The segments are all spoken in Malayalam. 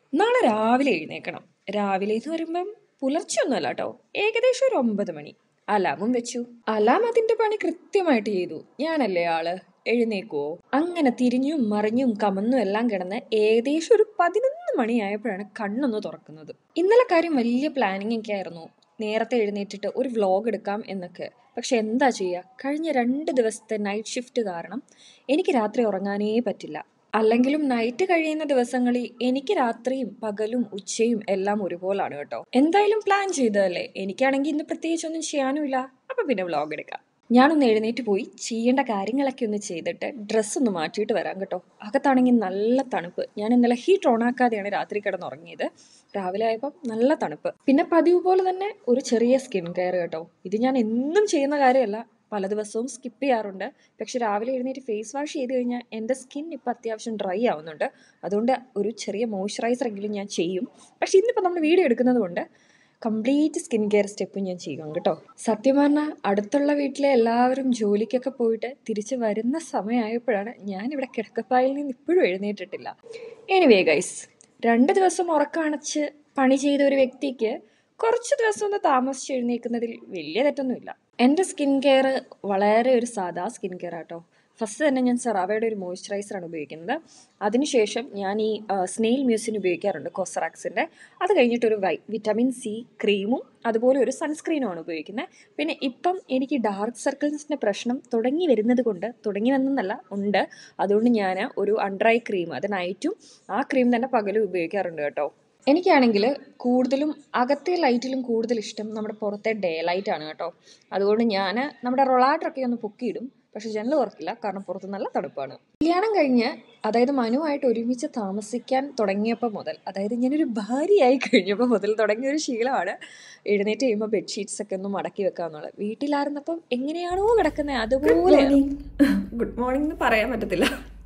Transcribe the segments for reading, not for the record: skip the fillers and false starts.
നാളെ രാവിലെ എഴുന്നേക്കണം. രാവിലെ എന്ന് പറയുമ്പം പുലർച്ചെയൊന്നുമല്ല കേട്ടോ, ഏകദേശം ഒരു 9 മണി. അലാമും വെച്ചു. അലാം അതിന്റെ പണി കൃത്യമായിട്ട് ചെയ്തു. ഞാനല്ലേ ആള്, എഴുന്നേക്കുവോ? അങ്ങനെ തിരിഞ്ഞും മറിഞ്ഞും കമന്നും എല്ലാം കിടന്ന് ഏകദേശം ഒരു 11 മണിയായപ്പോഴാണ് കണ്ണൊന്ന് തുറക്കുന്നത്. ഇന്നലെ കാര്യം വലിയ പ്ലാനിങ് ഒക്കെ ആയിരുന്നു, നേരത്തെ എഴുന്നേറ്റിട്ട് ഒരു വ്ലോഗ് എടുക്കാം എന്നൊക്കെ. പക്ഷെ എന്താ ചെയ്യുക, കഴിഞ്ഞ 2 ദിവസത്തെ നൈറ്റ് ഷിഫ്റ്റ് കാരണം എനിക്ക് രാത്രി ഉറങ്ങാനേ പറ്റില്ല. അല്ലെങ്കിലും നൈറ്റ് കഴിയുന്ന ദിവസങ്ങളിൽ എനിക്ക് രാത്രിയും പകലും ഉച്ചയും എല്ലാം ഒരുപോലാണ് കേട്ടോ. എന്തായാലും പ്ലാൻ ചെയ്തതല്ലേ, എനിക്കാണെങ്കിൽ ഇന്ന് പ്രത്യേകിച്ചൊന്നും ചെയ്യാനുമില്ല. അപ്പൊ പിന്നെ വ്ലോഗ് എടുക്കാം. ഞാനൊന്ന് എഴുന്നേറ്റ് പോയി ചെയ്യേണ്ട കാര്യങ്ങളൊക്കെ ഒന്ന് ചെയ്തിട്ട് ഡ്രസ്സൊന്ന് മാറ്റിയിട്ട് വരാം കേട്ടോ. അകത്താണെങ്കിൽ നല്ല തണുപ്പ്. ഞാൻ ഇന്നലെ ഹീറ്റ് ഓൺ ആക്കാതെയാണ് രാത്രി കിടന്നുറങ്ങിയത്. രാവിലെ ആയപ്പോൾ നല്ല തണുപ്പ്. പിന്നെ പതിവ് പോലെ തന്നെ ഒരു ചെറിയ സ്കിൻ കെയർ കേട്ടോ. ഇത് ഞാൻ എന്നും ചെയ്യുന്ന കാര്യമല്ല, പല ദിവസവും സ്കിപ്പ് ചെയ്യാറുണ്ട്. പക്ഷെ രാവിലെ എഴുന്നേറ്റ് ഫേസ് വാഷ് ചെയ്ത് കഴിഞ്ഞാൽ എൻ്റെ സ്കിൻ ഇപ്പം അത്യാവശ്യം ഡ്രൈ ആവുന്നുണ്ട്. അതുകൊണ്ട് ഒരു ചെറിയ മോയ്സ്ചറൈസർ എങ്കിലും ഞാൻ ചെയ്യും. പക്ഷെ ഇന്നിപ്പോൾ നമ്മൾ വീഡിയോ എടുക്കുന്നത് കൊണ്ട് കംപ്ലീറ്റ് സ്കിൻ കെയർ സ്റ്റെപ്പും ഞാൻ ചെയ്യും കേട്ടോ. സത്യം പറഞ്ഞാൽ അടുത്തുള്ള വീട്ടിലെ എല്ലാവരും ജോലിക്കൊക്കെ പോയിട്ട് തിരിച്ച് വരുന്ന സമയമായപ്പോഴാണ് ഞാനിവിടെ കിടക്കപ്പായിൽ നിന്ന് ഇപ്പോഴും എഴുന്നേറ്റിട്ടില്ല. എനിവേ ഗൈസ്, 2 ദിവസം ഉറക്കമണച്ച് പണി ചെയ്ത ഒരു വ്യക്തിക്ക് കുറച്ച് ദിവസം ഒന്ന് താമസിച്ച് എഴുന്നേൽക്കുന്നതിൽ വലിയ തെറ്റൊന്നുമില്ല. എൻ്റെ സ്കിൻ കെയർ വളരെ ഒരു സാധാ സ്കിൻ കെയർ ആട്ടോ. ഫസ്റ്റ് തന്നെ ഞാൻ സെറാവയുടെ ഒരു മോയ്സ്ചറൈസറാണ് ഉപയോഗിക്കുന്നത്. അതിനുശേഷം ഞാൻ ഈ സ്നെയിൽ മ്യൂസിൻ ഉപയോഗിക്കാറുണ്ട്, കോസറാക്സിൻ്റെ. അത് കഴിഞ്ഞിട്ടൊരു വിറ്റമിൻ സി ക്രീമും അതുപോലെ ഒരു സൺസ്ക്രീനുമാണ് ഉപയോഗിക്കുന്നത്. പിന്നെ ഇപ്പം എനിക്ക് ഡാർക്ക് സർക്കിൾസിൻ്റെ പ്രശ്നം തുടങ്ങി വരുന്നത് കൊണ്ട്, തുടങ്ങി വന്നെന്നല്ല ഉണ്ട്, അതുകൊണ്ട് ഞാൻ ഒരു അണ്ടർ ഐ ക്രീം, അത് നൈറ്റും ആ ക്രീം തന്നെ പകലും ഉപയോഗിക്കാറുണ്ട് കേട്ടോ. എനിക്കാണെങ്കിൽ കൂടുതലും അകത്തെ ലൈറ്റിലും കൂടുതൽ ഇഷ്ടം നമ്മുടെ പുറത്തെ ഡേ ലൈറ്റാണ് കേട്ടോ. അതുകൊണ്ട് ഞാൻ നമ്മുടെ റൊളാട്ടറൊക്കെ ഒന്ന് പൊക്കിയിടും. പക്ഷെ ജനൽ തുറക്കില്ല, കാരണം പുറത്ത് നല്ല തണുപ്പാണ്. കല്യാണം കഴിഞ്ഞ്, അതായത് മനുവായിട്ട് ഒരുമിച്ച് താമസിക്കാൻ തുടങ്ങിയപ്പോൾ മുതൽ, അതായത് ഞാനൊരു ഭാര്യയായി കഴിഞ്ഞപ്പോൾ മുതൽ തുടങ്ങിയൊരു ശീലമാണ് എഴുന്നേറ്റ് കഴിയുമ്പോൾ ബെഡ്ഷീറ്റ്സ് ഒക്കെ ഒന്ന് മടക്കി വെക്കാന്നുള്ളത്. വീട്ടിലായിരുന്നപ്പം എങ്ങനെയാണോ കിടക്കുന്നത് അതുപോലെ. ഗുഡ് മോർണിംഗ് എന്ന് പറയാൻ പറ്റത്തില്ല,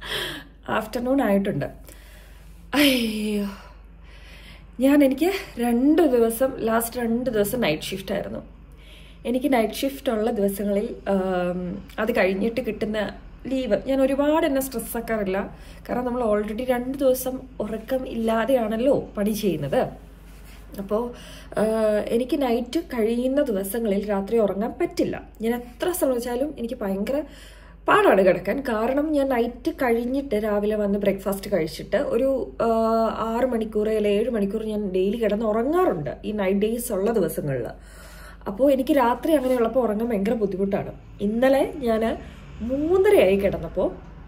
ആഫ്റ്റർനൂൺ ആയിട്ടുണ്ട്. അയ്യോ, എനിക്ക് ലാസ്റ്റ് 2 ദിവസം നൈറ്റ് ഷിഫ്റ്റ് ആയിരുന്നു. എനിക്ക് നൈറ്റ് ഷിഫ്റ്റ് ഉള്ള ദിവസങ്ങളിൽ അത് കഴിഞ്ഞിട്ട് കിട്ടുന്ന ലീവ് ഞാൻ ഒരുപാട് എന്നെ സ്ട്രെസ്സാക്കാറില്ല. കാരണം നമ്മൾ ഓൾറെഡി 2 ദിവസം ഉറക്കം ഇല്ലാതെയാണല്ലോ പണി ചെയ്യുന്നത്. അപ്പോൾ എനിക്ക് നൈറ്റ് കഴിയുന്ന ദിവസങ്ങളിൽ രാത്രി ഉറങ്ങാൻ പറ്റില്ല. ഞാൻ എത്ര ശ്രമിച്ചാലും എനിക്ക് ഭയങ്കര പാടാണ് കിടക്കാൻ. കാരണം ഞാൻ നൈറ്റ് കഴിഞ്ഞിട്ട് രാവിലെ വന്ന് ബ്രേക്ക്ഫാസ്റ്റ് കഴിച്ചിട്ട് ഒരു 6 മണിക്കൂർ അല്ലെങ്കിൽ 7 മണിക്കൂർ ഞാൻ ഡെയിലി കിടന്ന് ഉറങ്ങാറുണ്ട് ഈ നൈറ്റ് ഡേയ്സ് ഉള്ള ദിവസങ്ങളിൽ. അപ്പോൾ എനിക്ക് രാത്രി അങ്ങനെയുള്ളപ്പോൾ ഉറങ്ങാൻ ഭയങ്കര ബുദ്ധിമുട്ടാണ്. ഇന്നലെ ഞാൻ 3:30 കിടന്നപ്പോൾ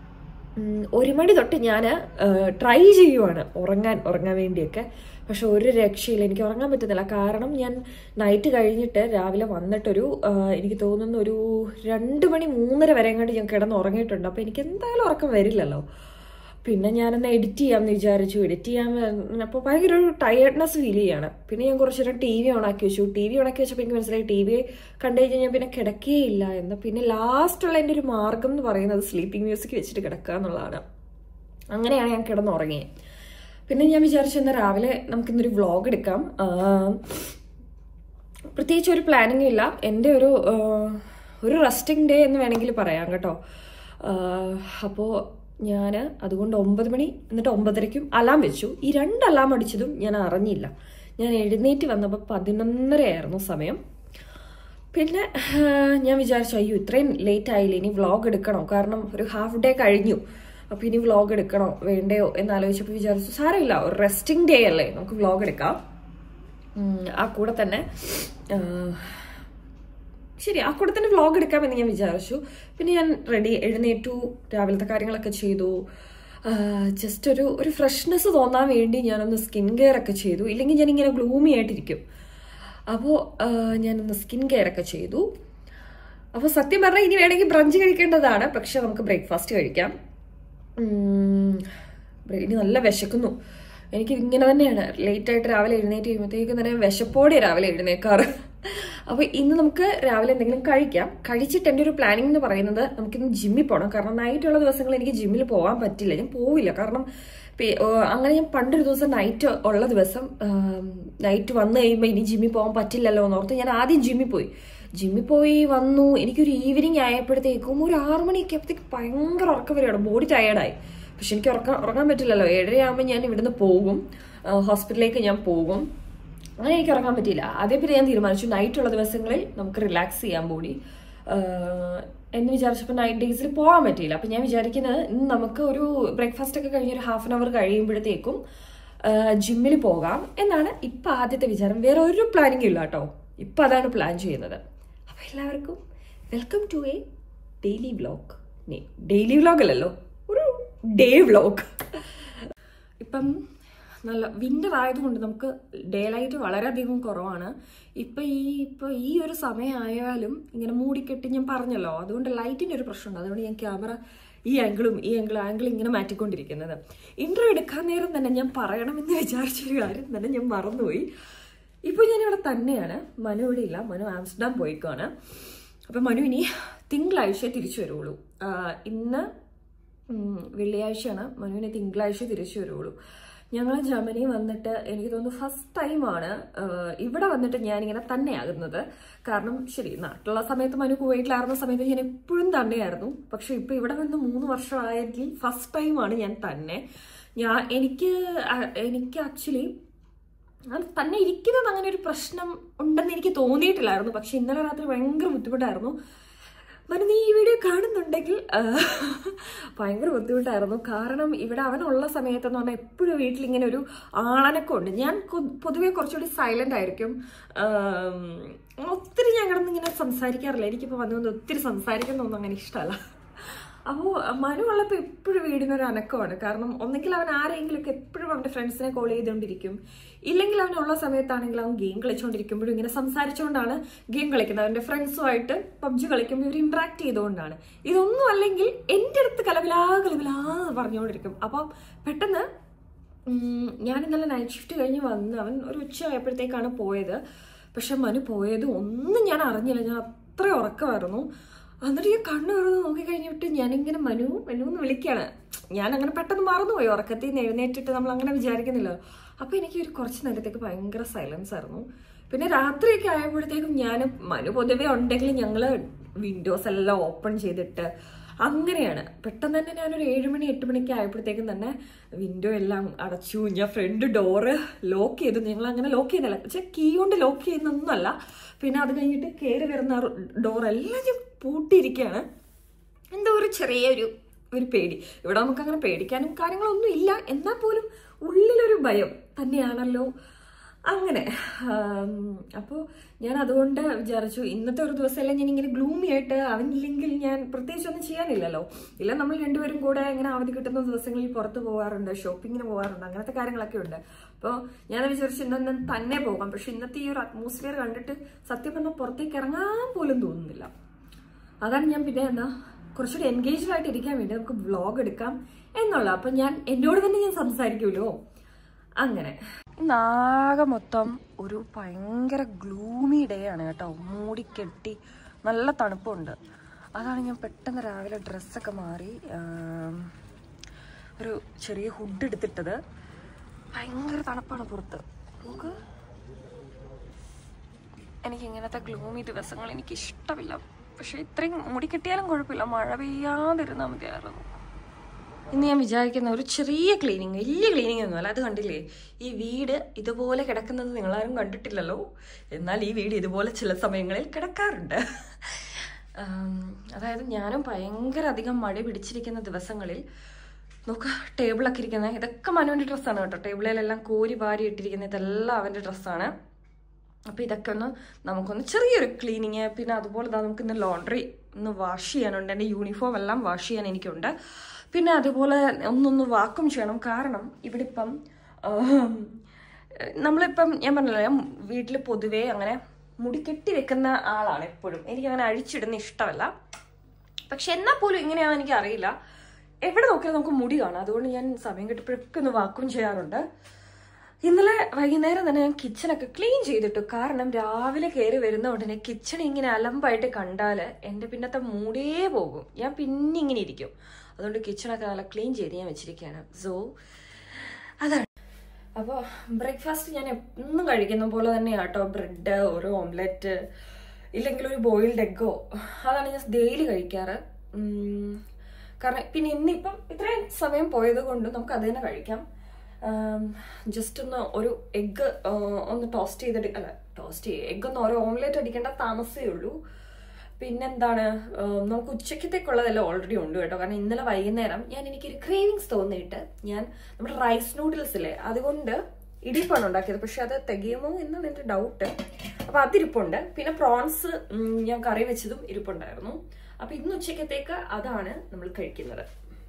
1 മണി തൊട്ട് ഞാൻ ട്രൈ ചെയ്യുവാണ് ഉറങ്ങാൻ വേണ്ടിയൊക്കെ. പക്ഷെ ഒരു രക്ഷയില്ല, എനിക്ക് ഉറങ്ങാൻ പറ്റുന്നില്ല. കാരണം ഞാൻ നൈറ്റ് കഴിഞ്ഞിട്ട് രാവിലെ വന്നിട്ടൊരു എനിക്ക് തോന്നുന്ന ഒരു 2 മണി 3:30 വരെ കണ്ട് ഞാൻ കിടന്ന് ഉറങ്ങിയിട്ടുണ്ട്. അപ്പോൾ എനിക്ക് എന്തായാലും ഉറക്കം വരില്ലല്ലോ. പിന്നെ ഞാനൊന്ന് എഡിറ്റ് ചെയ്യാമെന്ന് വിചാരിച്ചു. എഡിറ്റ് ചെയ്യാൻ അപ്പോൾ ഭയങ്കര ഒരു ടയേർഡ്നെസ് ഫീൽ ചെയ്യാണ്. പിന്നെ ഞാൻ കുറച്ച് നേരം ടി വി ഓണാക്കി വെച്ചു. ടി വി ഓണാക്കി വെച്ചപ്പോൾ എനിക്ക് മനസ്സിലായി ടി വി കണ്ടു കഴിഞ്ഞാൽ ഞാൻ പിന്നെ കിടക്കുകയില്ല എന്ന്. പിന്നെ ലാസ്റ്റുള്ള എൻ്റെ ഒരു മാർഗം എന്ന് പറയുന്നത് സ്ലീപ്പിംഗ് മ്യൂസിക് വെച്ചിട്ട് കിടക്കുക എന്നുള്ളതാണ്. അങ്ങനെയാണ് ഞാൻ കിടന്നുറങ്ങിയത്. പിന്നെ ഞാൻ വിചാരിച്ചു എന്നാൽ രാവിലെ നമുക്കിന്നൊരു വ്ളോഗ് എടുക്കാം. പ്രത്യേകിച്ച് ഒരു പ്ലാനിങ്ങും ഇല്ല. എൻ്റെ ഒരു റെസ്റ്റിംഗ് ഡേ എന്ന് വേണമെങ്കിൽ പറയാം കേട്ടോ. അപ്പോൾ ഞാൻ അതുകൊണ്ട് 9 മണി എന്നിട്ട് 9:30 അലാം വെച്ചു. ഈ 2 അലാം അടിച്ചതും ഞാൻ അറിഞ്ഞില്ല. ഞാൻ എഴുന്നേറ്റ് വന്നപ്പോൾ 11:30 ആയിരുന്നു സമയം. പിന്നെ ഞാൻ വിചാരിച്ചു അയ്യോ ഇത്രയും ലേറ്റ് ആയില്ലേ, ഇനി വ്ളോഗ് എടുക്കണോ? കാരണം ഒരു ഹാഫ് ഡേ കഴിഞ്ഞു. അപ്പോൾ ഇനി വ്ളോഗ് എടുക്കണോ വേണ്ടയോ എന്നാലോചിച്ചപ്പോൾ വിചാരിച്ചു സാരമില്ല, ഒരു റെസ്റ്റിംഗ് ഡേ അല്ലേ, നമുക്ക് വ്ളോഗ് എടുക്കാം. ആ കൂടെ തന്നെ വ്ളോഗ് എടുക്കാമെന്ന് ഞാൻ വിചാരിച്ചു. പിന്നെ ഞാൻ എഴുന്നേറ്റു, രാവിലത്തെ കാര്യങ്ങളൊക്കെ ചെയ്തു. ജസ്റ്റ് ഒരു ഫ്രഷ്നെസ് തോന്നാൻ വേണ്ടി ഞാനൊന്ന് സ്കിൻ കെയർ ഒക്കെ ചെയ്തു. ഇല്ലെങ്കിൽ ഞാനിങ്ങനെ ഗ്ലൂമി ആയിട്ടിരിക്കും. അപ്പോൾ ഞാനൊന്ന് സ്കിൻ കെയർ ഒക്കെ ചെയ്തു. അപ്പോൾ സത്യം പറഞ്ഞാൽ ഇനി വേണമെങ്കിൽ ബ്രഞ്ച് കഴിക്കേണ്ടതാണ്, പക്ഷെ നമുക്ക് ബ്രേക്ക്ഫാസ്റ്റ് കഴിക്കാം. ഇനി നല്ല വിശക്കുന്നു. എനിക്ക് ഇങ്ങനെ തന്നെയാണ്, ലേറ്റായിട്ട് രാവിലെ എഴുന്നേറ്റ് കഴിയുമ്പോഴത്തേക്കും തന്നെ വിശപ്പോടെ രാവിലെ എഴുന്നേക്കാറ്. അപ്പോൾ ഇന്ന് നമുക്ക് രാവിലെ എന്തെങ്കിലും കഴിക്കാം. കഴിച്ചിട്ട് എൻ്റെ ഒരു പ്ലാനിങ് എന്ന് പറയുന്നത് നമുക്കിന്ന് ജിമ്മിൽ പോകണം. കാരണം നൈറ്റുള്ള ദിവസങ്ങളിൽ എനിക്ക് ജിമ്മിൽ പോകാൻ പറ്റില്ല, ഞാൻ പോവില്ല. കാരണം അങ്ങനെ ഞാൻ പണ്ടൊരു ദിവസം നൈറ്റ് ഉള്ള ദിവസം നൈറ്റ് വന്നു കഴിയുമ്പോൾ ഇനി ജിമ്മിൽ പോകാൻ പറ്റില്ലല്ലോ എന്നോർത്ത് ഞാൻ ആദ്യം ജിമ്മിൽ പോയി വന്നു. എനിക്കൊരു ഈവനിങ് ആയപ്പോഴത്തേക്കും ഒരു 6 മണിയൊക്കെ ആയപ്പോഴത്തേക്ക് ഭയങ്കര ഉറക്കം വരികയാണ്, ബോഡി ടയേർഡായി. പക്ഷെ എനിക്ക് ഉറങ്ങാൻ പറ്റില്ലല്ലോ. 7:30 ആകുമ്പോൾ ഞാൻ ഇവിടുന്ന് പോകും. ഹോസ്പിറ്റലിലേക്ക് ഞാൻ പോകും. അങ്ങനെ എനിക്ക് ഉറങ്ങാൻ പറ്റിയില്ല. അതേപ്പറ്റി ഞാൻ തീരുമാനിച്ചു നൈറ്റുള്ള ദിവസങ്ങളിൽ നമുക്ക് റിലാക്സ് ചെയ്യാൻ ബോഡി എന്ന് വിചാരിച്ചപ്പോൾ 9 ഡേയ്സിൽ പോകാൻ പറ്റിയില്ല. അപ്പം ഞാൻ വിചാരിക്കുന്നത് ഇന്ന് നമുക്ക് ഒരു ബ്രേക്ക്ഫാസ്റ്റ് ഒക്കെ കഴിഞ്ഞൊരു ഹാഫ് ആൻ അവർ കഴിയുമ്പോഴത്തേക്കും ജിമ്മിൽ പോകാം എന്നാണ് ഇപ്പം ആദ്യത്തെ വിചാരം. വേറെ ഒരു പ്ലാനിങ് ഇല്ല കേട്ടോ. ഇപ്പം അതാണ് പ്ലാൻ ചെയ്യുന്നത്. അപ്പം എല്ലാവർക്കും welcome to a daily vlog. Daily vlog അല്ലല്ലോ, ഒരു ഡേ വ്ലോഗ്. ഇപ്പം നല്ല വിൻ്റർ ആയതുകൊണ്ട് നമുക്ക് ഡേ ലൈറ്റ് വളരെയധികം കുറവാണ്. ഇപ്പോൾ ഈ ഒരു സമയമായാലും ഇങ്ങനെ മൂടിക്കെട്ടി ഞാൻ പറഞ്ഞല്ലോ, അതുകൊണ്ട് ലൈറ്റിൻ്റെ ഒരു പ്രശ്നമുണ്ട്. അതുകൊണ്ട് ഞാൻ ക്യാമറ ഈ ആംഗിൾ ഇങ്ങനെ മാറ്റിക്കൊണ്ടിരിക്കുന്നത്. ഇൻട്രോ എടുക്കാൻ നേരം തന്നെ ഞാൻ പറയണമെന്ന് വിചാരിച്ചൊരു കാര്യം തന്നെ ഞാൻ മറന്നുപോയി. ഇപ്പോൾ ഞാനിവിടെ തന്നെയാണ്. മനു ഇവിടെ ഇല്ല, മനു ആംസ്റ്റർഡാം പോയിക്കാണ്. അപ്പം മനു ഇനി തിങ്കളാഴ്ച തിരിച്ചു വരുള്ളൂ. ഇന്ന് വെള്ളിയാഴ്ചയാണ്, മനുവിനെ തിങ്കളാഴ്ച തിരിച്ചു വരുള്ളൂ. ഞങ്ങൾ ജർമ്മനി വന്നിട്ട് എനിക്ക് തോന്നുന്നു ഫസ്റ്റ് ടൈമാണ് ഇവിടെ വന്നിട്ട് ഞാനിങ്ങനെ തന്നെയാകുന്നത്. കാരണം ശരി, നാട്ടിലുള്ള സമയത്ത് മനു കുവൈറ്റിലായിരുന്ന സമയത്ത് ഞാൻ എപ്പോഴും തന്നെയായിരുന്നു. പക്ഷെ ഇപ്പം ഇവിടെ വന്ന് 3 വർഷമായെങ്കിൽ ഫസ്റ്റ് ടൈമാണ് ഞാൻ തന്നെ. എനിക്ക് ആക്ച്വലി തന്നെ ഇരിക്കുന്നത് അങ്ങനെ ഒരു പ്രശ്നം ഉണ്ടെന്ന് എനിക്ക് തോന്നിയിട്ടില്ലായിരുന്നു. പക്ഷെ ഇന്നലെ രാത്രി ഭയങ്കര ബുദ്ധിമുട്ടായിരുന്നു. മനു, നീ ഈ വീഡിയോ കാണുന്നുണ്ടെങ്കിൽ ഭയങ്കര ബുദ്ധിമുട്ടായിരുന്നു. കാരണം ഇവിടെ അവനുള്ള സമയത്തെന്ന് പറഞ്ഞാൽ എപ്പോഴും വീട്ടിലിങ്ങനെ ഒരു ആളനക്കമുണ്ട്. ഞാൻ പൊതുവേ കുറച്ചുകൂടി സൈലന്റ് ആയിരിക്കും. ഒത്തിരി ഞാൻ കിടന്നിങ്ങനെ സംസാരിക്കാറില്ല. എനിക്കിപ്പോൾ വന്നു ഒത്തിരി സംസാരിക്കുന്നൊന്നും അങ്ങനെ ഇഷ്ടമല്ല. അപ്പോൾ മനു ഉള്ളപ്പോൾ എപ്പോഴും വീടിനൊരു അനക്കമാണ്. കാരണം ഒന്നെങ്കിൽ അവൻ ആരെങ്കിലുമൊക്കെ എപ്പോഴും അവൻ്റെ ഫ്രണ്ട്സിനെ കോൾ ചെയ്തുകൊണ്ടിരിക്കും, ഇല്ലെങ്കിൽ അവനുള്ള സമയത്താണെങ്കിൽ അവൻ ഗെയിം കളിച്ചുകൊണ്ടിരിക്കുമ്പോഴും ഇങ്ങനെ സംസാരിച്ചുകൊണ്ടാണ് ഗെയിം കളിക്കുന്നത്. അവൻ്റെ ഫ്രണ്ട്സുമായിട്ട് പബ്ജി കളിക്കുമ്പോൾ ഇവർ ഇന്ററാക്ട് ചെയ്തുകൊണ്ടാണ്. ഇതൊന്നും അല്ലെങ്കിൽ എൻ്റെ അടുത്ത് കലവിലാ പറഞ്ഞുകൊണ്ടിരിക്കും. അപ്പം പെട്ടെന്ന് ഞാൻ ഇന്നലെ നൈറ്റ് ഷിഫ്റ്റ് കഴിഞ്ഞ് വന്ന് അവൻ ഒരു ഉച്ചയായപ്പോഴത്തേക്കാണ് പോയത്. പക്ഷെ മനു പോയത് ഒന്നും ഞാൻ അറിഞ്ഞില്ല. ഞാൻ അത്ര ഉറക്കമായിരുന്നു. എന്നിട്ട് ഈ കണ്ണ് തുറന്ന് നോക്കിക്കഴിഞ്ഞിട്ട് ഞാനിങ്ങനെ മനു എന്ന് വിളിക്കുകയാണ്. ഞാൻ അങ്ങനെ പെട്ടെന്ന് മറന്നുപോയി. ഉറക്കത്തിൽ നിന്ന് എഴുന്നേറ്റിട്ട് നമ്മൾ അങ്ങനെ വിചാരിക്കുന്നില്ല. അപ്പോൾ എനിക്ക് ഒരു കുറച്ച് നേരത്തേക്ക് ഭയങ്കര സൈലൻസ് ആയിരുന്നു. പിന്നെ രാത്രിയൊക്കെ ആയപ്പോഴത്തേക്കും മനു പൊതുവേ ഉണ്ടെങ്കിൽ ഞങ്ങൾ വിൻഡോസ് എല്ലാം ഓപ്പൺ ചെയ്തിട്ട് അങ്ങനെയാണ്. പെട്ടെന്ന് തന്നെ ഞാനൊരു 7 മണി 8 മണിക്ക് ആയപ്പോഴത്തേക്കും തന്നെ വിൻഡോ എല്ലാം അടച്ചു. ഞാൻ ഫ്രണ്ട് ഡോറ് ലോക്ക് ചെയ്തു. ഞങ്ങൾ അങ്ങനെ ലോക്ക് ചെയ്യുന്നില്ല, പക്ഷെ കീ കൊണ്ട് ലോക്ക് ചെയ്യുന്നൊന്നുമല്ല. പിന്നെ അത് കഴിഞ്ഞിട്ട് കയറി വരുന്ന ഡോറെല്ലാം ഞാൻ പൂട്ടിയിരിക്കുകയാണ്. എന്തോ ഒരു ചെറിയൊരു പേടി. ഇവിടെ നമുക്ക് അങ്ങനെ പേടിക്കാനും കാര്യങ്ങളൊന്നും ഇല്ല, എന്നാൽ പോലും ഉള്ളിലൊരു ഭയം തന്നെയാണല്ലോ. അങ്ങനെ അപ്പോൾ ഞാൻ അതുകൊണ്ട് വിചാരിച്ചു ഇന്നത്തെ ഒരു ദിവസമെല്ലാം ഞാൻ ഇങ്ങനെ ഗ്ലൂമി ആയിട്ട് അവനില്ലെങ്കിൽ ഞാൻ പ്രത്യേകിച്ചൊന്നും ചെയ്യാനില്ലല്ലോ. ഇല്ല, നമ്മൾ രണ്ടുപേരും കൂടെ ഇങ്ങനെ അവധി കിട്ടുന്ന ദിവസങ്ങളിൽ പുറത്ത് പോകാറുണ്ട്, ഷോപ്പിങ്ങിന് പോകാറുണ്ട്, അങ്ങനത്തെ കാര്യങ്ങളൊക്കെ ഉണ്ട്. അപ്പോൾ ഞാൻ വിചാരിച്ചു ഇന്ന് തന്നെ പോകാം. പക്ഷെ ഇന്നത്തെ ഈ ഒരു അറ്റ്മോസ്ഫിയർ കണ്ടിട്ട് സത്യം പറഞ്ഞാൽ പുറത്തേക്ക് ഇറങ്ങാൻ പോലും തോന്നുന്നില്ല. അതാണ് ഞാൻ പിന്നെ കുറച്ചുകൂടി എൻഗേജ്ഡ് ആയിട്ട് ഇരിക്കാൻ വേണ്ടി നമുക്ക് വ്ളോഗ് എടുക്കാം എന്നുള്ള. അപ്പം എന്നോട് തന്നെ ഞാൻ സംസാരിക്കുമല്ലോ. അങ്ങനെ ഇന്നാകെ മൊത്തം ഒരു ഭയങ്കര ഗ്ലൂമി ഡേ ആണ് കേട്ടോ. മൂടിക്കെട്ടി നല്ല തണുപ്പുണ്ട്. അതാണ് ഞാൻ പെട്ടെന്ന് രാവിലെ ഡ്രസ്സൊക്കെ മാറി ഒരു ചെറിയ ഹുഡ് എടുത്തിട്ടത്. ഭയങ്കര തണുപ്പാണ് പുറത്ത്. നമുക്ക് എനിക്കിങ്ങനത്തെ ഗ്ലൂമി ദിവസങ്ങൾ എനിക്കിഷ്ടമില്ല. പക്ഷെ ഇത്രയും മൂടിക്കെട്ടിയാലും കുഴപ്പമില്ല, മഴ പെയ്യാതിരുന്നാൽ മതിയായിരുന്നു. ഇന്ന് ഞാൻ വിചാരിക്കുന്ന ഒരു ചെറിയ ക്ലീനിങ്, വലിയ ക്ലീനിങ് ഒന്നുമല്ല. അത് കണ്ടില്ലേ, ഈ വീട് ഇതുപോലെ കിടക്കുന്നത് നിങ്ങളാരും കണ്ടിട്ടില്ലല്ലോ. എന്നാൽ ഈ വീട് ഇതുപോലെ ചില സമയങ്ങളിൽ കിടക്കാറുണ്ട്. അതായത് ഞാനും ഭയങ്കര അധികം മഴ പിടിച്ചിരിക്കുന്ന ദിവസങ്ങളിൽ നോക്കുക, ടേബിളൊക്കെ ഇരിക്കുന്നത് ഇതൊക്കെ മനുവിൻ്റെ ഡ്രസ്സാണ് കേട്ടോ. ടേബിളിലെല്ലാം കോരി വാരി ഇട്ടിരിക്കുന്ന ഇതെല്ലാം അവൻ്റെ ഡ്രസ്സാണ്. അപ്പോൾ ഇതൊക്കെ നമുക്കൊന്ന് ചെറിയൊരു ക്ലീനിങ്. പിന്നെ അതുപോലെ നമുക്ക് ഇന്ന് ലോണ്ട്രി ഒന്ന് വാഷ് ചെയ്യാനുണ്ട്. എൻ്റെ യൂണിഫോം എല്ലാം വാഷ് ചെയ്യാൻ എനിക്കുണ്ട്. പിന്നെ അതുപോലെ ഒന്നൊന്ന് വാക്വം ചെയ്യണം. കാരണം ഇവിടെ ഇപ്പം നമ്മളിപ്പം ഞാൻ പറഞ്ഞില്ല, വീട്ടിൽ പൊതുവേ അങ്ങനെ മുടി കെട്ടി വെക്കുന്ന ആളാണ് എപ്പോഴും. എനിക്കങ്ങനെ അഴിച്ചിടുന്ന ഇഷ്ടമല്ല. പക്ഷെ എന്നാൽ പോലും ഇങ്ങനെയാണെന്ന് എനിക്ക് അറിയില്ല. എവിടെ നോക്കിയാലും നമുക്ക് മുടി കാണാം. അതുകൊണ്ട് ഞാൻ സമയം കിട്ടുമ്പോഴൊക്കെ ഒന്ന് വാക്വം ചെയ്യാറുണ്ട്. ഇന്നലെ വൈകുന്നേരം തന്നെ ഞാൻ കിച്ചണൊക്കെ ക്ലീൻ ചെയ്തിട്ടു. കാരണം രാവിലെ കയറി വരുന്ന ഉടനെ കിച്ചൺ ഇങ്ങനെ അലമ്പായിട്ട് കണ്ടാൽ എൻ്റെ പിന്നത്തെ മൂടേ പോകും. ഞാൻ പിന്നെ ഇങ്ങനെ ഇരിക്കും. അതുകൊണ്ട് കിച്ചണൊക്കെ നല്ല ക്ലീൻ ചെയ്ത് ഞാൻ വെച്ചിരിക്കുകയാണ്. സോ അതാണ്. അപ്പോൾ ബ്രേക്ക്ഫാസ്റ്റ് ഞാൻ എന്നും കഴിക്കുന്ന പോലെ തന്നെയാണ് കേട്ടോ. ബ്രെഡ്, ഒരു ഓംലെറ്റ്, ഇല്ലെങ്കിൽ ഒരു ബോയിൽഡ് എഗ്ഗോ, അതാണ് ഞാൻ ഡെയിലി കഴിക്കാറ്. കാരണം പിന്നെ ഇന്നിപ്പം ഇത്രയും സമയം പോയത് കൊണ്ട് നമുക്ക് അത് തന്നെ കഴിക്കാം. ജസ്റ്റ് ഒന്ന് ഒരു എഗ്ഗ് ഒന്ന് ടോസ്റ്റ് ചെയ്തിട്ട് എഗ്ഗ് ഒന്ന് ഓരോ ഓംലെറ്റ് അടിക്കേണ്ട താമസമേ ഉള്ളൂ. പിന്നെന്താണ്, നമുക്ക് ഉച്ചക്കത്തേക്കുള്ളതെല്ലാം ഓൾറെഡി ഉണ്ട് കേട്ടോ. കാരണം ഇന്നലെ വൈകുന്നേരം എനിക്കൊരു ക്രേവിങ്സ് തോന്നിയിട്ട് ഞാൻ നമ്മുടെ റൈസ് നൂഡിൽസ് ഇല്ലേ അതുകൊണ്ട് ഇടിയപ്പാണ് ഉണ്ടാക്കിയത്. പക്ഷെ അത് തികയുമോ എന്നാണ് എൻ്റെ ഡൗട്ട്. അപ്പൊ അതിരിപ്പുണ്ട്. പിന്നെ പ്രോൺസ് ഞാൻ കറി വെച്ചതും ഇരിപ്പുണ്ടായിരുന്നു. അപ്പൊ ഇന്ന് ഉച്ചക്കത്തേക്ക് അതാണ് നമ്മൾ കഴിക്കുന്നത്.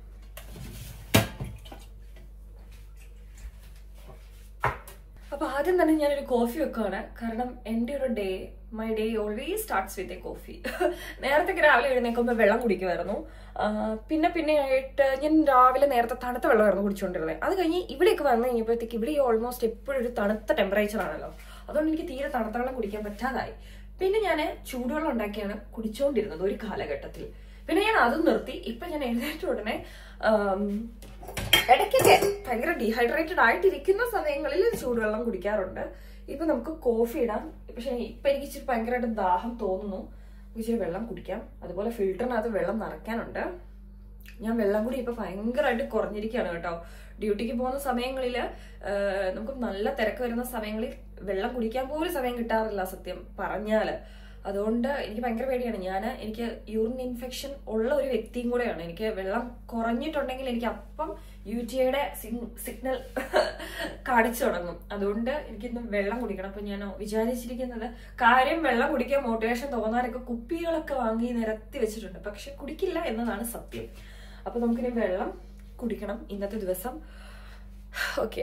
അപ്പൊ ആദ്യം തന്നെ ഞാനൊരു കോഫി വെക്കുകയാണ്. കാരണം എൻ്റെ ഒരു my day always starts with a coffee. നേരത്തെ രാവിലെ എഴുന്നേൽക്കുമ്പോൾ വെള്ളം കുടിക്കുമായിരുന്നു. പിന്നെ ആയിട്ട് ഞാൻ രാവിലെ നേരത്തെ തണുത്ത വെള്ളമായിരുന്നു കുടിച്ചുകൊണ്ടിരുന്നത്. അത് കഴിഞ്ഞ് ഇവിടെയൊക്കെ വന്നു കഴിഞ്ഞപ്പോഴത്തേക്ക് ഇവിടെ ഓൾമോസ്റ്റ് എപ്പോഴും ഒരു തണുത്ത ടെമ്പറേച്ചർ ആണല്ലോ. അതുകൊണ്ട് എനിക്ക് തീരെ തണുത്ത വെള്ളം കുടിക്കാൻ പറ്റാതായി. പിന്നെ ഞാൻ ചൂടുവെള്ളം ഉണ്ടാക്കിയാണ് കുടിച്ചുകൊണ്ടിരുന്നത് ഒരു കാലഘട്ടത്തിൽ. പിന്നെ ഞാൻ അതും നിർത്തി. ഇപ്പൊ ഞാൻ എഴുന്നേറ്റ ഉടനെ ഇടയ്ക്കൊക്കെ ഭയങ്കര ഡീഹൈഡ്രേറ്റഡ് ആയിട്ടിരിക്കുന്ന സമയങ്ങളിൽ ചൂടുവെള്ളം കുടിക്കാറുണ്ട്. ഇപ്പൊ നമുക്ക് കോഫി ഇടാം. പക്ഷെ ഇപ്പൊ എനിക്ക് ഇച്ചിരി ഭയങ്കരമായിട്ട് ദാഹം തോന്നുന്നു. ഇച്ചിരി വെള്ളം കുടിക്കാം. അതുപോലെ ഫിൽറ്ററിനകത്ത് വെള്ളം നിറയ്ക്കാനുണ്ട്. ഞാൻ വെള്ളം കൂടി ഇപ്പൊ ഭയങ്കരമായിട്ട് കുറഞ്ഞിരിക്കുകയാണ് കേട്ടോ. ഡ്യൂട്ടിക്ക് പോകുന്ന സമയങ്ങളിൽ നമുക്ക് നല്ല തിരക്ക് വരുന്ന സമയങ്ങളിൽ വെള്ളം കുടിക്കാൻ പോലും സമയം കിട്ടാറില്ല സത്യം പറഞ്ഞാല്. അതുകൊണ്ട് എനിക്ക് ഭയങ്കര പേടിയാണ്. എനിക്ക് യൂറിൻ ഇൻഫെക്ഷൻ ഉള്ള ഒരു വ്യക്തിയും കൂടെയാണ്. എനിക്ക് വെള്ളം കുറഞ്ഞിട്ടുണ്ടെങ്കിൽ എനിക്ക് അപ്പം UTIയുടെ സിഗ്നൽ കാണിച്ചു തുടങ്ങും. അതുകൊണ്ട് എനിക്കിന്ന് വെള്ളം കുടിക്കണം. അപ്പൊ ഞാൻ വിചാരിച്ചിരിക്കുന്നത് കാര്യം വെള്ളം കുടിക്കാൻ മോട്ടിവേഷൻ തോന്നാനൊക്കെ കുപ്പികളൊക്കെ വാങ്ങി നിരത്തി വെച്ചിട്ടുണ്ട്. പക്ഷെ കുടിക്കില്ല എന്നതാണ് സത്യം. അപ്പൊ നമുക്കിനി വെള്ളം കുടിക്കണം ഇന്നത്തെ ദിവസം. ഓക്കെ,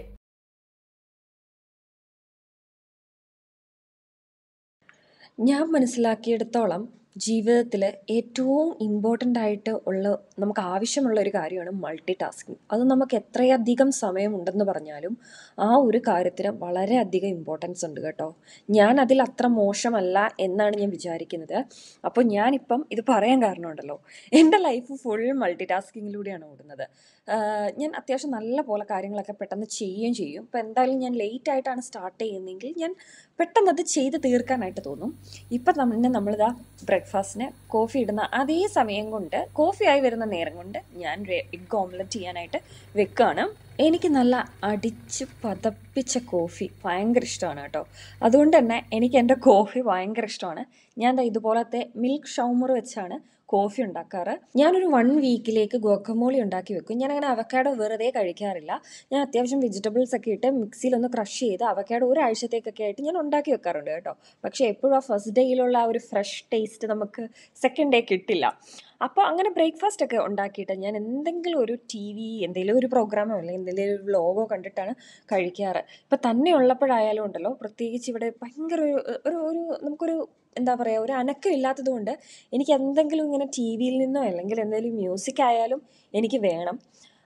ഞാൻ മനസ്സിലാക്കിയിടത്തോളം ജീവിതത്തിൽ ഏറ്റവും ഇമ്പോർട്ടൻ്റ് ആയിട്ട് നമുക്ക് ആവശ്യമുള്ള ഒരു കാര്യമാണ് മൾട്ടി ടാസ്കിങ്. അത് നമുക്ക് എത്രയധികം സമയമുണ്ടെന്ന് പറഞ്ഞാലും ആ ഒരു കാര്യത്തിന് വളരെയധികം ഇമ്പോർട്ടൻസ് ഉണ്ട് കേട്ടോ. ഞാൻ അതിൽ അത്ര മോശമല്ല എന്നാണ് ഞാൻ വിചാരിക്കുന്നത്. അപ്പോൾ ഞാനിപ്പം ഇത് പറയാൻ കാരണമുണ്ടല്ലോ, എൻ്റെ ലൈഫ് ഫുൾ മൾട്ടി ടാസ്കിങ്ങിലൂടെയാണ് ഓടുന്നത്. ഞാൻ അത്യാവശ്യം നല്ല പോലെ കാര്യങ്ങളൊക്കെ പെട്ടെന്ന് ചെയ്യുകയും ചെയ്യും. ഇപ്പോൾ എന്തായാലും ഞാൻ ലേറ്റ് ആയിട്ടാണ് സ്റ്റാർട്ട് ചെയ്യുന്നതെങ്കിൽ ഞാൻ പെട്ടെന്ന് അത് ചെയ്ത് തീർക്കാനായിട്ട് തോന്നും. ഇപ്പം നമ്മളിതാ ബ്രേക്ക്ഫാസ്റ്റിന് കോഫി ഇടുന്ന അതേ സമയം കൊണ്ട്, കോഫി ആയി വരുന്ന നേരം കൊണ്ട് ഞാൻ എഗ് ഓംലെറ്റ് ചെയ്യാനായിട്ട് വെക്കുകയാണ്. എനിക്ക് നല്ല അടിച്ച് പതപ്പിച്ച കോഫി ഭയങ്കര ഇഷ്ടമാണ് കേട്ടോ. അതുകൊണ്ട് തന്നെ എനിക്ക് എൻ്റെ കോഫി ഭയങ്കര ഇഷ്ടമാണ്. ഞാൻ ഇതുപോലത്തെ മിൽക്ക് ഷൗമർ വെച്ചാണ് കോഫി ഉണ്ടാക്കാറ്. ഞാനൊരു 1 വീക്കിലേക്ക് ഗോക്കമോളി ഉണ്ടാക്കി വെക്കും. ഞാനങ്ങനെ അവക്കാഡോ വെറുതെ കഴിക്കാറില്ല. ഞാൻ അത്യാവശ്യം വെജിറ്റബിൾസ് ഒക്കെ ഇട്ട് മിക്സിയിലൊന്ന് ക്രഷ് ചെയ്ത് അവക്കാഡോ ഒരാഴ്ചത്തേക്കൊക്കെ ആയിട്ട് ഞാൻ ഉണ്ടാക്കി വെക്കാറുണ്ട് കേട്ടോ. പക്ഷേ എപ്പോഴും ആ ഫസ്റ്റ് ഡേയിലുള്ള ആ ഒരു ഫ്രഷ് ടേസ്റ്റ് നമുക്ക് സെക്കൻഡ് ഡേ കിട്ടില്ല. അപ്പോൾ അങ്ങനെ ബ്രേക്ക്ഫാസ്റ്റ് ഒക്കെ ഉണ്ടാക്കിയിട്ട് ഞാൻ എന്തെങ്കിലും ഒരു TV എന്തെങ്കിലും ഒരു പ്രോഗ്രാമോ അല്ലെങ്കിൽ എന്തെങ്കിലും ഒരു വ്ലോഗോ കണ്ടിട്ടാണ് കഴിക്കാറ്. ഇപ്പം തന്നെ ഉള്ളപ്പോഴായാലും ഉണ്ടല്ലോ, പ്രത്യേകിച്ച് ഇവിടെ ഭയങ്കര ഒരു നമുക്കൊരു എന്താ പറയുക, ഒരു അനക്കം ഇല്ലാത്തത് കൊണ്ട് എനിക്ക് എന്തെങ്കിലും ഇങ്ങനെ TV-യിൽ നിന്നോ അല്ലെങ്കിൽ എന്തെങ്കിലും മ്യൂസിക് ആയാലും എനിക്ക് വേണം.